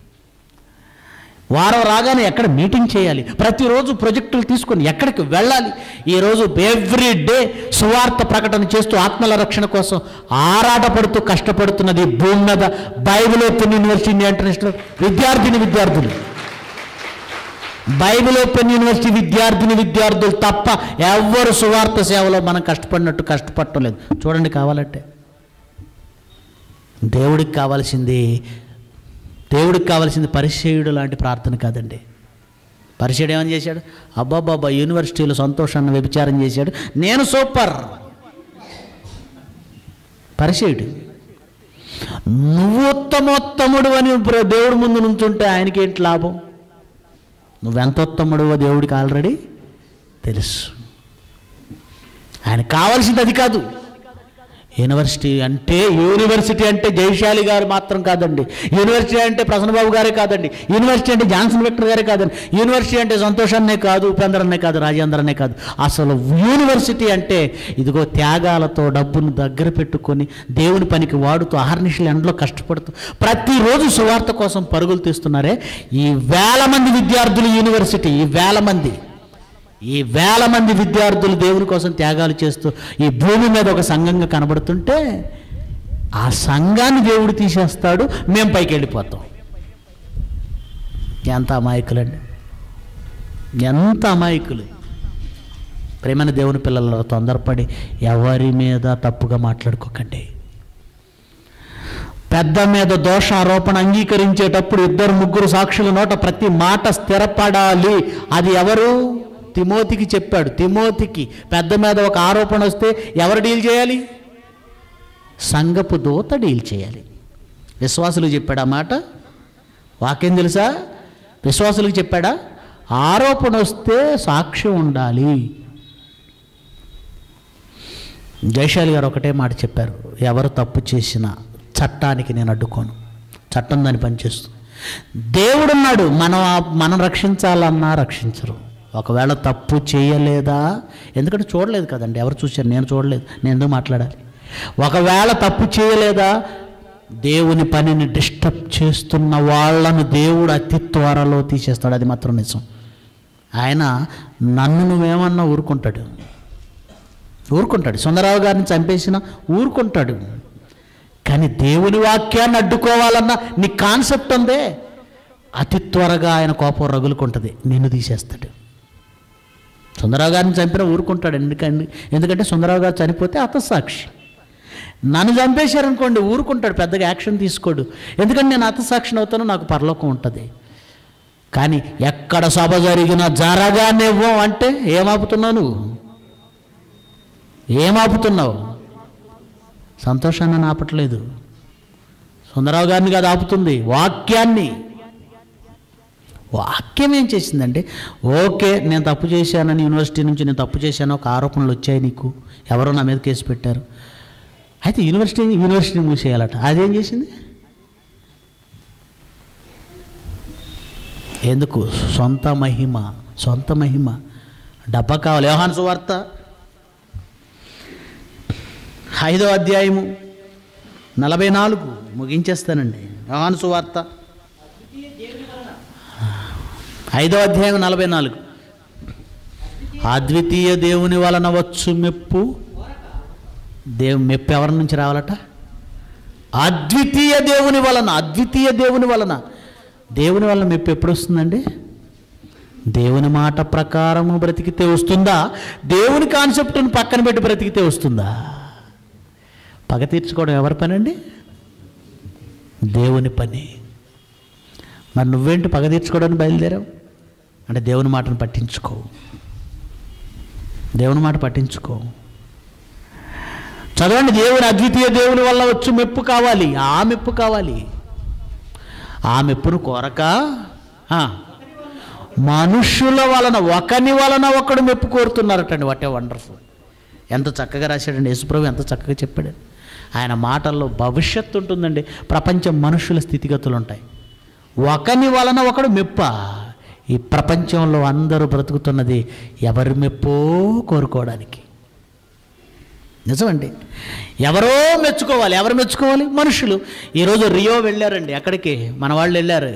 వారం రాగానే ఎక్కడ మీటింగ్ చేయాలి, ప్రతిరోజు ప్రాజెక్టులు తీసుకొని ఎక్కడికి వెళ్ళాలి. ఈరోజు ఎవ్రీ డే సువార్త ప్రకటన చేస్తూ ఆత్మల రక్షణ కోసం ఆరాటపడుతూ కష్టపడుతున్నది భూమి మీద బైబిల్ ఓపెన్ యూనివర్సిటీ ఇంటర్నేషనల్ విద్యార్థిని విద్యార్థులు. బైబిల్ ఓపెన్ యూనివర్సిటీ విద్యార్థిని విద్యార్థులు తప్ప ఎవ్వరు సువార్త సేవలో మనం కష్టపడినట్టు కష్టపడటం లేదు. చూడండి కావాలంటే. దేవుడికి కావాల్సింది దేవుడికి కావాల్సింది పరిచయుడు లాంటి ప్రార్థన కాదండి. పరిచయుడు ఏమని చేశాడు? అబ్బాబాబా యూనివర్సిటీలో సంతోషాన్ని వ్యభిచారం చేశాడు, నేను సూపర్. పరిచయుడు. నువ్వు ఉత్తమోత్తముడు అని దేవుడి ముందు నుంచుంటే ఆయనకి ఏంటి లాభం? నువ్వెంత ఉత్తముడువో దేవుడికి ఆల్రెడీ తెలుసు. ఆయన కావాల్సింది అది కాదు. యూనివర్సిటీ అంటే యూనివర్సిటీ అంటే జయశాలి గారు మాత్రం కాదండి. యూనివర్సిటీ అంటే ప్రసన్నబాబు గారే కాదండి. యూనివర్సిటీ అంటే జాన్సన్ విక్టర్ గారే కాదండి. యూనివర్సిటీ అంటే సంతోషాన్నే కాదు, ఉపేంద్రన్నే కాదు, రాజేంద్రనే కాదు. అసలు యూనివర్సిటీ అంటే ఇదిగో త్యాగాలతో డబ్బును దగ్గర పెట్టుకొని దేవుని పనికి వాడుతూ అహర్నిశలు ఎండలో కష్టపడుతూ ప్రతిరోజు సువార్త కోసం పరుగులు తీస్తున్నారే ఈ వేల మంది విద్యార్థులు యూనివర్సిటీ. ఈ వేల మంది ఈ వేల మంది విద్యార్థులు దేవుని కోసం త్యాగాలు చేస్తూ ఈ భూమి మీద ఒక సంఘంగా కనబడుతుంటే ఆ సంఘాన్ని దేవుడు తీసేస్తాడు, మేము పైకి వెళ్ళిపోతాం. ఎంత అమాయకులండి, ఎంత అమాయకులు. ప్రేమైన దేవుని పిల్లల తొందరపడి ఎవరి మీద తప్పుగా మాట్లాడుకోకండి. పెద్ద మీద దోషారోపణ అంగీకరించేటప్పుడు ఇద్దరు ముగ్గురు సాక్షుల నోట ప్రతి మాట స్థిరపడాలి. అది ఎవరు? తిమోతికి చెప్పాడు. తిమోతికి పెద్ద మీద ఒక ఆరోపణ వస్తే ఎవరు డీల్ చేయాలి? సంఘపు దూత డీల్ చేయాలి. విశ్వాసులకు చెప్పాడా మాట? వాక్యం తెలుసా? విశ్వాసులకు చెప్పాడా? ఆరోపణ వస్తే సాక్ష్యం ఉండాలి. జయశాలి గారు ఒకటే మాట చెప్పారు, ఎవరు తప్పు చేసినా చట్టానికి నేను అడ్డుకోను, చట్టం దాన్ని పనిచేస్తుంది. దేవుడున్నాడు, మనం మనం రక్షించాలన్నా రక్షించరు. ఒకవేళ తప్పు చేయలేదా, ఎందుకంటే చూడలేదు కదండి, ఎవరు చూశారు? నేను చూడలేదు, నేను ఎందుకు మాట్లాడాలి? ఒకవేళ తప్పు చేయలేదా, దేవుని పనిని డిస్టర్బ్ చేస్తున్న వాళ్ళను దేవుడు అతి త్వరలో తీసేస్తాడు. అది మాత్రం నిజం. ఆయన నన్ను నువ్వేమన్నా ఊరుకుంటాడు, ఊరుకుంటాడు. సుందరరావు గారిని చంపేసిన ఊరుకుంటాడు. కానీ దేవుని వాక్యాన్ని అడ్డుకోవాలన్న నీ కాన్సెప్ట్ ఉందే, అతి త్వరగా ఆయన కోపం రగులుకుంటుంది, నిన్ను తీసేస్తాడు. సుందరరావు గారిని చంపిన ఊరుకుంటాడు. ఎందుకండి? ఎందుకంటే సుందరరావు గారు చనిపోతే హతసాక్షి. నన్ను చంపేశారనుకోండి ఊరుకుంటాడు, పెద్దగా యాక్షన్ తీసుకోడు. ఎందుకంటే నేను హతసాక్షిని అవుతాను, నాకు పరలోకం ఉంటుంది. కానీ ఎక్కడ సభ జరిగినా జరగానేవో అంటే ఏమాపుతున్నావు? నువ్వు ఏమాపుతున్నావు? సంతోషాన్ని ఆపట్లేదు. సుందరరావు గారిని కాదు ఆపుతుంది, వాక్యాన్ని. వాక్యం ఏం చేసిందంటే, ఓకే నేను తప్పు చేశానని యూనివర్సిటీ నుంచి నేను తప్పు చేశాను ఒక ఆరోపణలు వచ్చాయి నీకు, ఎవరో నా మీద కేసు పెట్టారు, అయితే యూనివర్సిటీ యూనివర్సిటీ మూసేయాలట. అదేం చేసింది? ఎందుకు? సొంత మహిమ, సొంత మహిమ, డబ్బా కావాలి. యోహాను సువార్త ఐదో అధ్యాయము నలభై నాలుగు ముగించేస్తానండి. యోహాను సువార్త ఐదో అధ్యాయం నలభై నాలుగు. అద్వితీయ దేవుని వలన వచ్చు మెప్పు. దేవు మెప్పు ఎవరి నుంచి రావాలట? అద్వితీయ దేవుని వలన. అద్వితీయ దేవుని వలన. దేవుని వలన మెప్పు ఎప్పుడు వస్తుందండి? దేవుని మాట ప్రకారము బ్రతికితే వస్తుందా? దేవుని కాన్సెప్ట్ని పక్కన పెట్టి బ్రతికితే వస్తుందా? పగ తీర్చుకోవడం ఎవరి పని అండి? దేవుని పని. మరి నువ్వేంటి పగ తీర్చుకోవడానికి బయలుదేరావు అంటే దేవుని మాటను పట్టించుకో, దేవుని మాట పట్టించుకో. చదవండి, దేవుని అద్వితీయ దేవుని వల్ల వచ్చి మెప్పు కావాలి. ఆ మెప్పు కావాలి. ఆ మెప్పును కోరక మనుష్యుల వలన, ఒకని వలన ఒకడు మెప్పు కోరుతున్నారటండి. What a wonderful. ఎంత చక్కగా రాశాడండి యేసుప్రభు, ఎంత చక్కగా చెప్పాడు. ఆయన మాటల్లో భవిష్యత్తు ఉంటుందండి. ప్రపంచం మనుషుల స్థితిగతులు ఉంటాయి. ఒకని వలన ఒకడు మెప్ప. ఈ ప్రపంచంలో అందరూ బ్రతుకుతున్నది ఎవరి మెప్పో కోరుకోవడానికి. నిజమండి. ఎవరో మెచ్చుకోవాలి. ఎవరు మెచ్చుకోవాలి? మనుషులు. ఈరోజు రియో వెళ్ళారండి. ఎక్కడికి? మన వాళ్ళు వెళ్ళారు.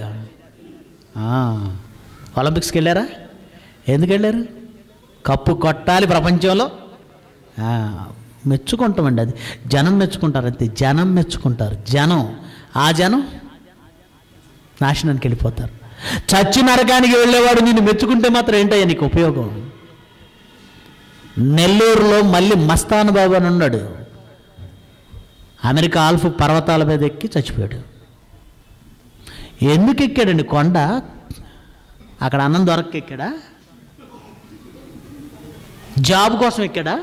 ఒలింపిక్స్కి వెళ్ళారా? ఎందుకు వెళ్ళారు? కప్పు కొట్టాలి ప్రపంచంలో. మెచ్చుకుంటామండి. అది జనం మెచ్చుకుంటారు, అంతే. జనం మెచ్చుకుంటారు. జనం ఆ జనం నాశనానికి వెళ్ళిపోతారు. చచ్చి నరకానికి వెళ్ళేవాడు నిన్ను మెచ్చుకుంటే మాత్రం ఏంటయ్యా నీకు ఉపయోగం? నెల్లూరులో మళ్ళీ మస్తాన్ బాబు అని ఉన్నాడు. అమెరికా ఆల్ఫ్ పర్వతాల మీద ఎక్కి చచ్చిపోయాడు. ఎందుకు ఎక్కాడండి కొండ? అక్కడ అన్నం దొరక్క ఎక్కాడా? జాబ్ కోసం ఎక్కాడా?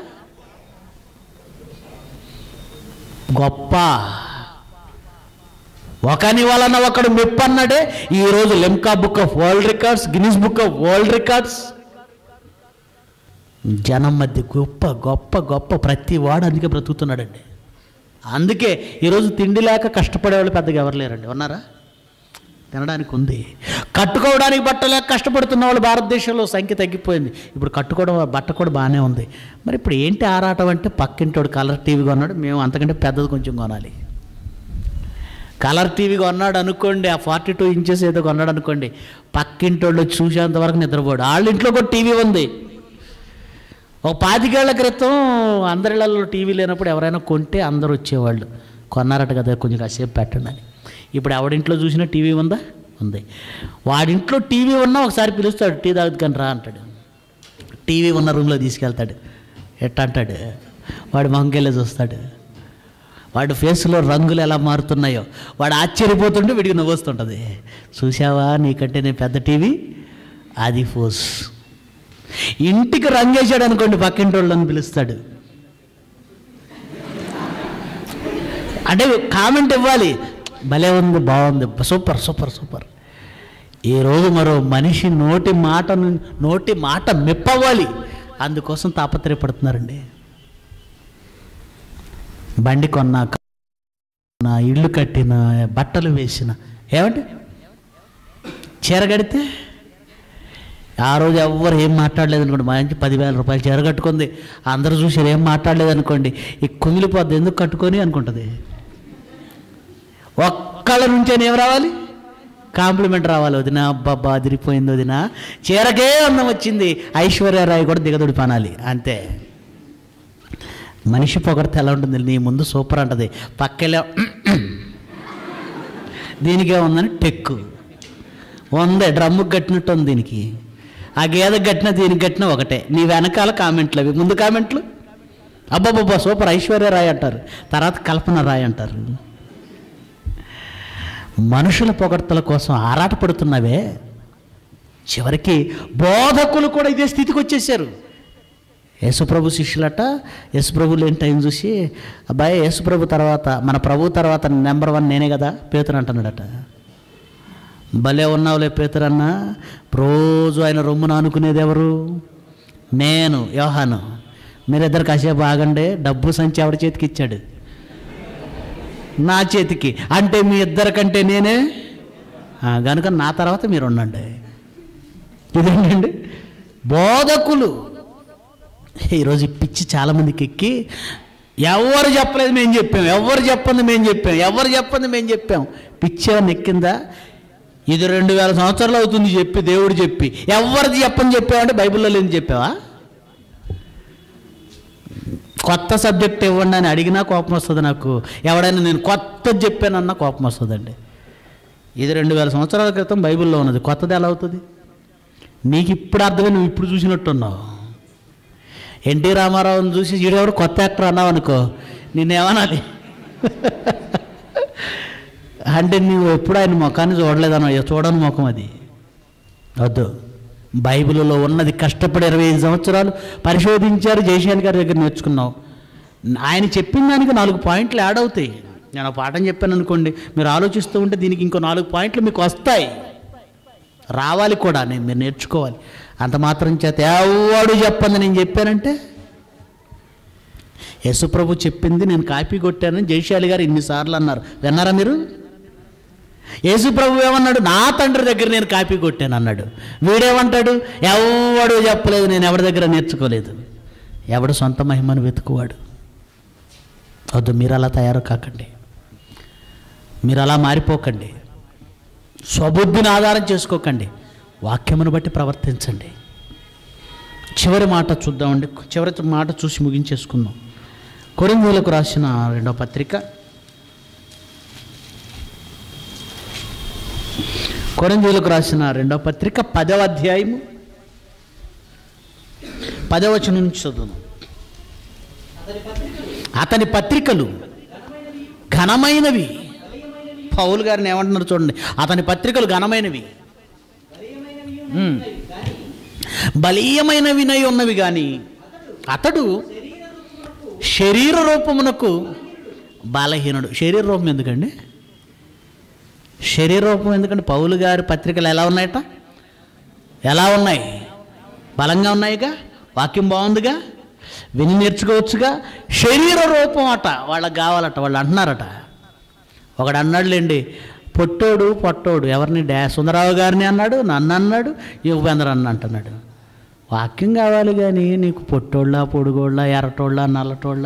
గొప్ప ఒకని వలన ఒకడు మెప్పు అన్నాడే ఈరోజు Limca book of world records, Guinness book of world records. జనం మధ్య గొప్ప గొప్ప గొప్ప ప్రతి వాడు అందుకే బ్రతుకుతున్నాడండి. అందుకే ఈరోజు తిండి లేక కష్టపడేవాళ్ళు పెద్దగా ఎవరు లేరండి. ఉన్నారా? తినడానికి ఉంది. కట్టుకోవడానికి బట్ట లేక కష్టపడుతున్న వాళ్ళు భారతదేశంలో సంఖ్య తగ్గిపోయింది. ఇప్పుడు కట్టుకోవడం బట్ట కూడా బాగానే ఉంది. మరి ఇప్పుడు ఏంటి ఆరాటం అంటే పక్కింటోడు కలర్ టీవీ కొన్నాడు, మేము అంతకంటే పెద్దది కొంచెం కొనాలి. కలర్ టీవీ కొన్నాడు అనుకోండి, ఆ ఫార్టీ టూ ఇంచెస్ ఏదో కొన్నాడు అనుకోండి, పక్కింటోళ్ళు చూసేంత వరకు నిద్రపోడు. వాళ్ళ ఇంట్లో కూడా టీవీ ఉంది. ఒక పాతికేళ్ల క్రితం అందరిళ్ళలో టీవీ లేనప్పుడు ఎవరైనా కొంటే అందరూ వచ్చేవాళ్ళు, కొన్నారట కదా కొంచెం కాసేపు పెట్టండి అని. ఇప్పుడు ఎవడింట్లో చూసినా టీవీ ఉందా? ఉంది. వాడింట్లో టీవీ ఉన్నా ఒకసారి పిలుస్తాడు, టీ తాగుతుని రా అంటాడు. టీవీ ఉన్న రూమ్లో తీసుకెళ్తాడు. ఎట్ట అంటాడు, వాడు మొహంకెళ్ళి చూస్తాడు. వాడి ఫేస్లో రంగులు ఎలా మారుతున్నాయో వాడు ఆశ్చర్యపోతుంటే వీడికి నవ్వొస్తుంటుంది. చూసావా నీకంటే నేను పెద్ద టీవీ, అది ఫోస్. ఇంటికి రంగు వేసాడు అనుకోండి, పక్కింటి వాళ్ళని పిలుస్తాడు. అంటే కామెంట్ ఇవ్వాలి, భలే ఉంది, బాగుంది, సూపర్ సూపర్ సూపర్. ఈరోజు మరో మనిషి నోటి మాట నోటి మాట మెప్పవ్వాలి, అందుకోసం తాపత్రయపడుతున్నారండి. బండి కొన్నాక, ఇల్లు కట్టిన, బట్టలు వేసిన, ఏమంటే చీర కడితే ఆ రోజు ఎవ్వరు ఏం మాట్లాడలేదు అనుకోండి, మంచి పదివేల రూపాయలు చీర కట్టుకుంది, అందరూ చూసి ఏం మాట్లాడలేదు అనుకోండి, ఈ కుమిలిపోద్ది, ఎందుకు కట్టుకొని అనుకుంటుంది. ఒక్కళ్ళ నుంచే ఏం రావాలి? కాంప్లిమెంట్ రావాలి. వదిన అబ్బాబ్బా అదిరిపోయింది వదిన, చీరకే అందం వచ్చింది, ఐశ్వర్యరాయ్ కూడా దిగదుడి పనాలి, అంతే. మనిషి పొగడితే ఎలా ఉంటుంది? నీ ముందు సూపర్ అంటది, పక్కలే దీనికే ఉందని టెక్కు ఉందే, డ్రమ్ముకి కట్టినట్టు ఉంది దీనికి. ఆ గేదెకి కట్టిన దీనికి కట్టిన ఒకటే. నీ వెనకాల కామెంట్లు అవి, ముందు కామెంట్లు అబ్బాబ్బా సూపర్ ఐశ్వర్యరాయ్ అంటారు, తర్వాత కల్పన రాయ్ అంటారు. మనుషుల పొగడ్తల కోసం ఆరాటపడుతున్నవే, చివరికి బోధకులు కూడా ఇదే స్థితికి వచ్చేసారు. యేసుప్రభు శిష్యులట, యేసుప్రభు లేని టైం చూసి, అబ్బాయి యేసుప్రభు తర్వాత, మన ప్రభు తర్వాత నెంబర్ వన్ నేనే కదా పేతురు అంటున్నాడట. భలే ఉన్నావులే పేతురన్న, రోజు ఆయన రొమ్మున అనుకునేది ఎవరు? నేను, యోహాను. మీరిద్దరు కాసేపు ఆగండి, డబ్బు సంచి ఎవరి చేతికి ఇచ్చాడు? నా చేతికి. అంటే మీ ఇద్దరికంటే నేనే కనుక నా తర్వాత మీరు ఉండండి. ఇదేంటండి బోధకులు. ఈరోజు పిచ్చి చాలామందికి ఎక్కి, ఎవరు చెప్పలేదు మేము చెప్పాం, ఎవరు చెప్పంది మేము చెప్పాం, ఎవరు చెప్పంది మేము చెప్పాం. పిచ్చి ఏమన్నా ఎక్కిందా? ఇది రెండు వేల సంవత్సరాలు అవుతుంది చెప్పి, దేవుడు చెప్పి, ఎవరిది చెప్పని చెప్పావంటే బైబిల్లో లేని చెప్పావా? కొత్త సబ్జెక్ట్ ఇవ్వండి అని అడిగినా కోపం వస్తుంది నాకు. ఎవడైనా నేను కొత్తది చెప్పానన్నా కోపం వస్తుందండి. ఇది రెండు వేల సంవత్సరాల క్రితం బైబిల్లో ఉన్నది, కొత్తది ఎలా అవుతుంది? నీకు ఇప్పుడు అర్థమే, నువ్వు ఇప్పుడు చూసినట్టున్నావు. ఎన్టీ రామారావుని చూసి ఈడెవడు కొత్త యాక్టర్ అన్నావు అనుకో, నిన్నేమనాలి? అంటే నువ్వు ఎప్పుడు ఆయన ముఖాన్ని చూడలేదన్నా, చూడని ముఖం అది వద్దు. బైబిల్లో ఉన్నది కష్టపడి ఇరవై ఐదు సంవత్సరాలు పరిశోధించారు, జయశాలి గారి దగ్గర నేర్చుకున్నావు. ఆయన చెప్పిన దానికి నాలుగు పాయింట్లు యాడ్ అవుతాయి. నేను ఒక పాఠం చెప్పాను అనుకోండి, మీరు ఆలోచిస్తూ ఉంటే దీనికి ఇంకో నాలుగు పాయింట్లు మీకు వస్తాయి, రావాలి కూడా, నేను మీరు నేర్చుకోవాలి. అంత మాత్రం చేత ఎవడు చెప్పంది నేను చెప్పానంటే, యేసుప్రభు చెప్పింది నేను కాపీ కొట్టానని జయశాలి గారు ఇన్నిసార్లు అన్నారు, విన్నారా మీరు? యేసుప్రభు ఏమన్నాడు? నా తండ్రి దగ్గర నేను కాపీ కొట్టాను అన్నాడు. వీడేమంటాడు? ఎవడు చెప్పలేదు, నేను ఎవరి దగ్గర నేర్చుకోలేదు. ఎవడు సొంత మహిమను వెతుకువాడు. వద్దు, మీరు అలా తయారు కాకండి, మీరు అలా మారిపోకండి, స్వబుద్ధిని ఆధారం చేసుకోకండి, వాక్యమును బట్టి ప్రవర్తించండి. చివరి మాట చూద్దామండి, చివరి మాట చూసి ముగించేసుకుందాం. కొరింథీయులకు రాసిన రెండవ పత్రిక, కొరింథీయులకు రాసిన రెండవ పత్రిక పదవ అధ్యాయము పదవ వచనం నుంచి చదువును. అతని పత్రికలు ఘనమైనవి. పౌలు గారిని ఏమంటున్నారు చూడండి, అతని పత్రికలు ఘనమైనవి, బలీయమైనవినై ఉన్నవి కానీ అతడు శరీర రూపమునకు బలహీనుడు. శరీర రూపం ఎందుకండి? శరీర రూపం ఎందుకంటే పౌలు గారి పత్రికలు ఎలా ఉన్నాయట? ఎలా ఉన్నాయి? బలంగా ఉన్నాయిగా, వాక్యం బాగుందిగా, విని నేర్చుకోవచ్చుగా. శరీర రూపం అట వాళ్ళకి కావాలట. వాళ్ళు అంటున్నారట, ఒకడు అన్నాడులేండి, పొట్టోడు పొట్టోడు ఎవరిని డా సుందరరావు గారిని అన్నాడు, నన్ను అన్నాడు, యుగబేంద్ర అన్న అంటున్నాడు. వాక్యం కావాలి కానీ నీకు పొట్టోళ్ళ పొడుగోళ్ళ ఎర్రటోళ్ళ నల్లటోళ్ళ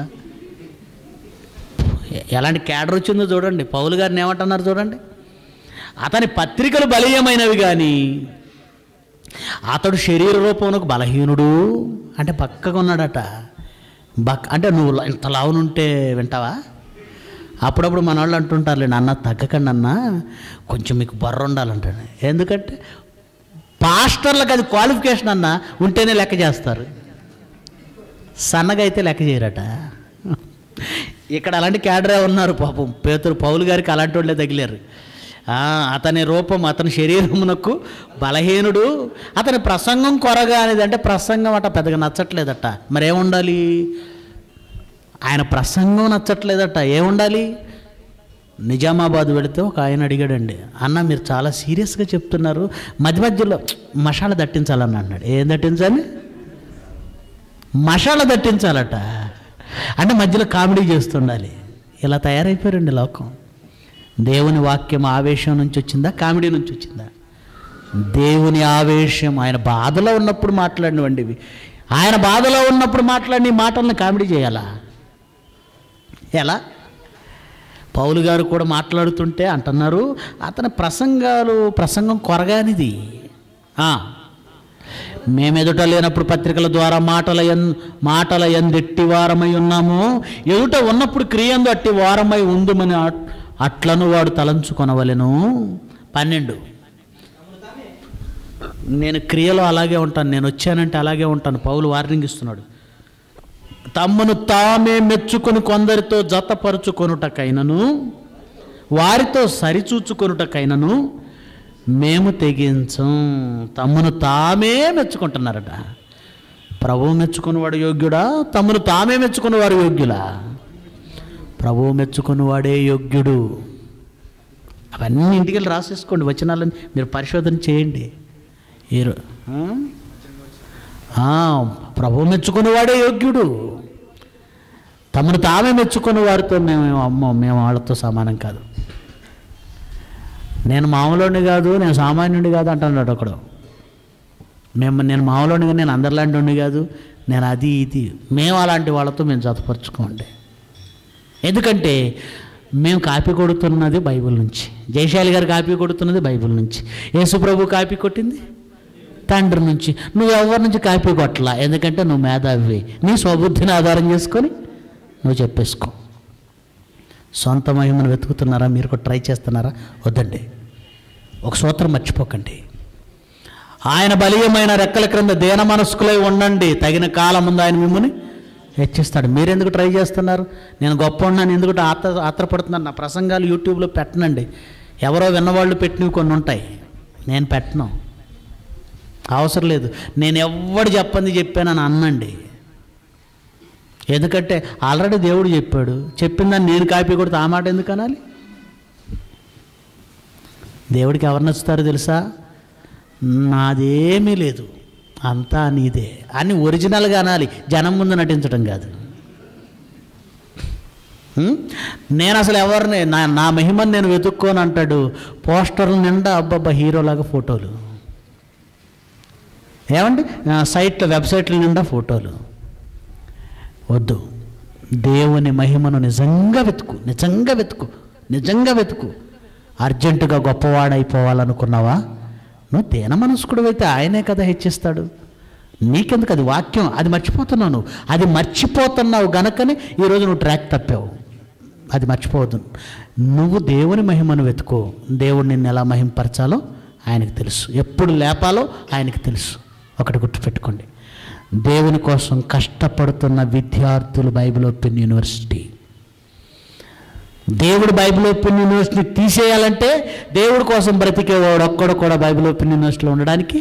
ఎలాంటి క్యాడర్ వచ్చిందో చూడండి. పౌలు గారిని ఏమంటున్నారు చూడండి, అతని పత్రికలు బలీయమైనవి కానీ అతడు శరీర రూపమునకు బలహీనుడు. అంటే పక్కగా ఉన్నాడట. బక్ అంటే నువ్వు ఇంత లావునుంటే వింటావా? అప్పుడప్పుడు మన వాళ్ళు అంటుంటారులేండి, అన్న తగ్గకండి అన్న, కొంచెం మీకు బర్ర ఉండాలంటాడు. ఎందుకంటే పాస్టర్లకు అది క్వాలిఫికేషన్ అన్న, ఉంటేనే లెక్క చేస్తారు, సన్నగా అయితే లెక్క చేయరట. ఇక్కడ అలాంటి క్యాడరే ఉన్నారు పాపం. పేతురు పౌలు గారికి అలాంటి వాళ్ళే తగిలారు. అతని రూపం అతని శరీరమునకు బలహీనుడు, అతని ప్రసంగం కొరగా అనేది. అంటే ప్రసంగం అట పెద్దగా నచ్చట్లేదట. మరేముండాలి? ఆయన ప్రసంగం నచ్చట్లేదట. ఏముండాలి? నిజామాబాద్ వెళితే ఒక ఆయన అడిగాడండి, అన్న మీరు చాలా సీరియస్గా చెప్తున్నారు, మధ్య మధ్యలో మసాలా దట్టించాలన్న అన్నాడు. ఏం దట్టించాలి? మసాలా దట్టించాలట. అంటే మధ్యలో కామెడీ చేస్తుండాలి. ఇలా తయారైపోయారండి లోకం. దేవుని వాక్యం ఆవేశం నుంచి వచ్చిందా, కామెడీ నుంచి వచ్చిందా? దేవుని ఆవేశం. ఆయన బాధలో ఉన్నప్పుడు మాట్లాడినవండి ఇవి. ఆయన బాధలో ఉన్నప్పుడు మాట్లాడిన మాటలను కామెడీ చేయాలా? ఎలా? పౌలు గారు కూడా మాట్లాడుతుంటే అంటున్నారు, అతని ప్రసంగాలు ప్రసంగం కొరగానిది. మేమెదుట లేనప్పుడు పత్రికల ద్వారా మాటల ఎన్ మాటల ఎందెట్టి వారమై ఉన్నాము, ఎదుట ఉన్నప్పుడు క్రియందు అట్టి వారమై ఉందుమని అట్లను వాడు తలంచుకొనవలెను. పన్నెండు, నేను క్రియలో అలాగే ఉంటాను, నేను వచ్చానంటే అలాగే ఉంటాను. పౌలు వార్నింగ్ ఇస్తున్నాడు. తమ్మును తామే మెచ్చుకొని కొందరితో జతపరుచుకొనుటకైనను వారితో సరిచూచుకొనుటకైనను మేము తెగించం. తమ్మును తామే మెచ్చుకుంటున్నారట. ప్రభువు మెచ్చుకున్నవాడు యోగ్యుడా? తమ్మును తామే మెచ్చుకున్నవారు యోగ్యులా? ప్రభువు మెచ్చుకున్నవాడే యోగ్యుడు. అవన్నీ ఇంటికి వెళ్ళి రాసేసుకోండి, వచనాలని మీరు పరిశోధన చేయండి. ఈరో ప్రభువు మెచ్చుకున్నవాడే యోగ్యుడు. తమను తామే మెచ్చుకున్న వారితో మేము అమ్మో మేము వాళ్ళతో సమానం కాదు, నేను మామూలుని కాదు, నేను సామాన్యుడి కాదు అంటున్నాడు ఒకడు. మేము నేను మామూలుని కాదు, నేను అందరిలాంటి ఉండి కాదు, నేను అది ఇది. మేము అలాంటి వాళ్ళతో మేము జతపరచుకోండి. ఎందుకంటే మేము కాపీ కొడుతున్నది బైబిల్ నుంచి. జయశాలి గారు కాపీ కొడుతున్నది బైబిల్ నుంచి. యేసుప్రభు కాపీ కొట్టింది తండ్రి నుంచి. నువ్వు ఎవరి నుంచి కాపీ కొట్టలా, ఎందుకంటే నువ్వు మేధావి. నీ స్వబుద్ధిని ఆధారం చేసుకొని నువ్వు చెప్పేసుకో. సొంత మహిమను వెతుకుతున్నారా? మీరు కూడా ట్రై చేస్తున్నారా? వద్దండి. ఒక సూత్రం మర్చిపోకండి, ఆయన బలీయమైన రెక్కల క్రింద దేన మనస్కులై ఉండండి, తగిన కాలం ముందు ఆయన మిమ్మల్ని హెచ్చిస్తాడు. మీరెందుకు ట్రై చేస్తున్నారు? నేను గొప్ప ఉన్నాను ఎందుకు ఆత్ర ఆత్రపడుతున్నాను? నా ప్రసంగాలు యూట్యూబ్లో పెట్టనండి. ఎవరో విన్నవాళ్ళు పెట్టినవి కొన్ని ఉంటాయి, నేను పెట్టను. అవసరం లేదు. నేను ఎవడు చెప్పంది చెప్పానని అన్నండి. ఎందుకంటే ఆల్రెడీ దేవుడు చెప్పాడు. చెప్పిన దాన్ని నేను కాపీ కొడితే ఆ మాట ఎందుకు అనాలి? దేవుడికి ఎవరు నచ్చుతారో తెలుసా? నాదేమీ లేదు, అంతా నీదే అని ఒరిజినల్గా అనాలి, జనం ముందు నటించడం కాదు. నేను అసలు ఎవరిని నా నా మహిమని నేను వెతుక్కోని అంటాడు. పోస్టర్ల నిండా అబ్బబ్బా హీరోలాగా ఫోటోలు, ఏమండి సైట్లో వెబ్సైట్ల నిండా ఫోటోలు. వద్దు. దేవుని మహిమను నిజంగా వెతుకు, నిజంగా వెతుకు, నిజంగా వెతుకు. అర్జెంటుగా గొప్పవాడైపోవాలనుకున్నావా? నువ్వు దేన మనస్కుడు అయితే ఆయనే కదా హెచ్చిస్తాడు. నీకెందుకు? అది వాక్యం, అది మర్చిపోతున్నావు నువ్వు. అది మర్చిపోతున్నావు గనకనే ఈరోజు నువ్వు ట్రాక్ తప్పావు. అది మర్చిపోవద్దు. నువ్వు దేవుని మహిమను వెతుకో, దేవుడు నిన్ను ఎలా మహింపరచాలో ఆయనకు తెలుసు, ఎప్పుడు లేపాలో ఆయనకు తెలుసు. ఒకటి గుర్తుపెట్టుకోండి, దేవుని కోసం కష్టపడుతున్న విద్యార్థులు బైబిల్ ఓపెన్ యూనివర్సిటీ. దేవుడు బైబిల్ ఓపెన్ యూనివర్సిటీ తీసేయాలంటే దేవుడి కోసం బ్రతికేవాడు ఒక్కడు కూడా బైబిల్ ఓపెన్ యూనివర్సిటీలో ఉండడానికి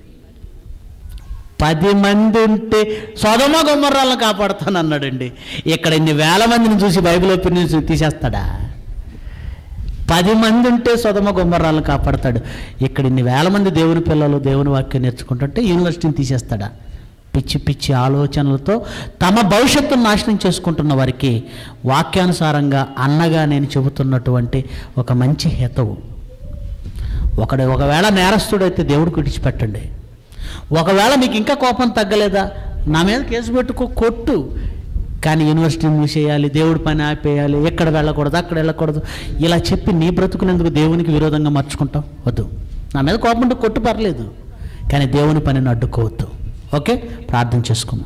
పది మంది ఉంటే సొదొమ గొమొర్రాలను కాపాడుతాను అన్నాడండి. ఇక్కడ ఇన్ని వేల మందిని చూసి బైబిల్ ఓపెన్ యూనివర్సిటీ తీసేస్తాడా? పది మంది ఉంటే సొదొమ గొమొర్రాలను కాపాడతాడు. ఇక్కడ ఇన్ని వేల మంది దేవుని పిల్లలు దేవుని వాక్యం నేర్చుకుంటుంటే యూనివర్సిటీని తీసేస్తాడా? పిచ్చి పిచ్చి ఆలోచనలతో తమ భవిష్యత్తును నాశనం చేసుకుంటున్న వారికి వాక్యానుసారంగా అన్నగా నేను చెబుతున్నటువంటి ఒక మంచి హేతువు. ఒకడు ఒకవేళ నేరస్తుడైతే దేవుడికి విడిచిపెట్టండి. ఒకవేళ మీకు ఇంకా కోపం తగ్గలేదా, నా మీద కేసు పెట్టుకో, కొట్టు. కానీ యూనివర్సిటీని మూసేయాలి, దేవుడి పని ఆపేయాలి, ఎక్కడ వెళ్ళకూడదు అక్కడ వెళ్ళకూడదు ఇలా చెప్పి నీ బ్రతుకునేందుకు దేవునికి విరోధంగా మార్చుకుంటాం. వద్దు. నా మీద కోపం ఉంటే కొట్టు, పర్లేదు, కానీ దేవుని పనిని అడ్డుకోవద్దు. ఓకే, ప్రార్థన చేసుకుందాం.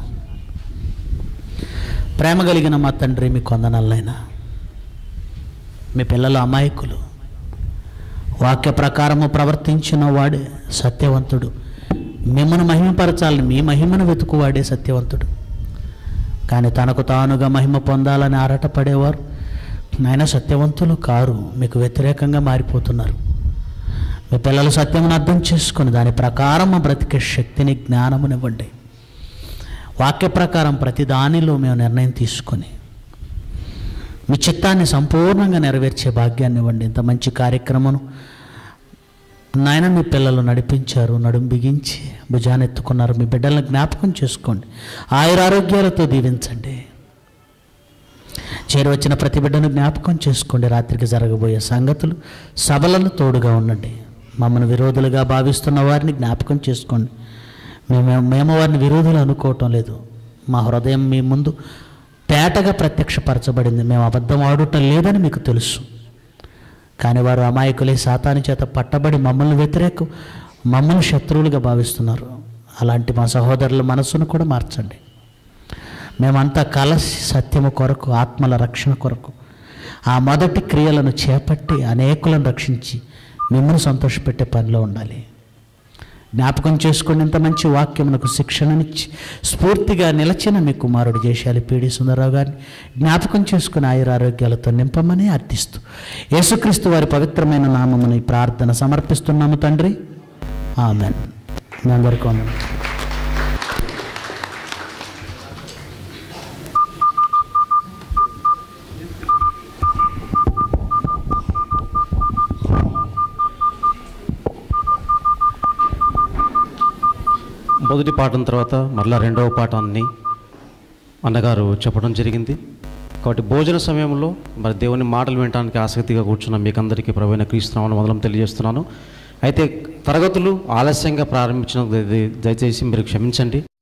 ప్రేమ కలిగిన మా తండ్రి, మీ కొందనాలైనా మీ పిల్లలు అమాయకులు, వాక్య ప్రకారము ప్రవర్తించిన వాడే సత్యవంతుడు. మిమ్మను మహిమపరచాలని మీ మహిమను వెతుకువాడే సత్యవంతుడు. కానీ తనకు తానుగా మహిమ పొందాలని ఆరాటపడేవారు నాయన సత్యవంతులు కారు, మీకు వ్యతిరేకంగా మారిపోతున్నారు. మీ పిల్లలు సత్యమును అర్థం చేసుకొని దాని ప్రకారం బ్రతికే శక్తిని, జ్ఞానమునివ్వండి. వాక్య ప్రకారం ప్రతి దానిలో మేము నిర్ణయం తీసుకొని మీ చిత్తాన్ని సంపూర్ణంగా నెరవేర్చే భాగ్యాన్ని ఇవ్వండి. ఇంత మంచి కార్యక్రమం నాయన మీ పిల్లలు నడిపించారు, నడుము బిగించి భుజాన్ని ఎత్తుకున్నారు. మీ బిడ్డలను జ్ఞాపకం చేసుకోండి, ఆయురారోగ్యాలతో దీవించండి. చేరువచ్చిన ప్రతి బిడ్డను జ్ఞాపకం చేసుకోండి. రాత్రికి జరగబోయే సంగతులు సభలను తోడుగా ఉండండి. మమ్మల్ని విరోధులుగా భావిస్తున్న వారిని జ్ఞాపకం చేసుకోండి. మేము మేము వారిని విరోధులు అనుకోవటం లేదు. మా హృదయం మీ ముందు తేటగా ప్రత్యక్షపరచబడింది. మేము అబద్ధం ఆడటం లేదని మీకు తెలుసు. కానీ వారు అమాయకులే సాతాను చేత పట్టబడి మమ్మల్ని వ్యతిరేకం, మమ్మల్ని శత్రువులుగా భావిస్తున్నారు. అలాంటి మా సహోదరుల మనస్సును కూడా మార్చండి. మేమంతా కలిసి సత్యము కొరకు, ఆత్మల రక్షణ కొరకు ఆ మొదటి క్రియలను చేపట్టి అనేకులను రక్షించి మిమ్మల్ని సంతోషపెట్టే పనిలో ఉండాలి. జ్ఞాపకం చేసుకుని ఇంత మంచి వాక్యమునకు శిక్షణనిచ్చి స్ఫూర్తిగా నిలచిన మీ కుమారుడు జయశాలి పీడి సుందరరావు గారిని జ్ఞాపకం చేసుకుని ఆయురారోగ్యాలతో నింపమని అర్థిస్తూ యేసుక్రీస్తు వారి పవిత్రమైన నామముని ప్రార్థన సమర్పిస్తున్నాము తండ్రి, ఆమెన్. మీ అందరికీ ఆమెన్.
మొదటి పాఠం తర్వాత మరలా రెండవ పాఠాన్ని అన్నగారు చెప్పడం జరిగింది. కాబట్టి భోజన సమయంలో మరి దేవుని మాటలు వినడానికి ఆసక్తిగా కూర్చున్న మీకు అందరికీ ప్రభువైన క్రీస్తు నామమున వందనం తెలియజేస్తున్నాను. అయితే తరగతులు ఆలస్యంగా ప్రారంభించిన దయచేసి మీరు క్షమించండి.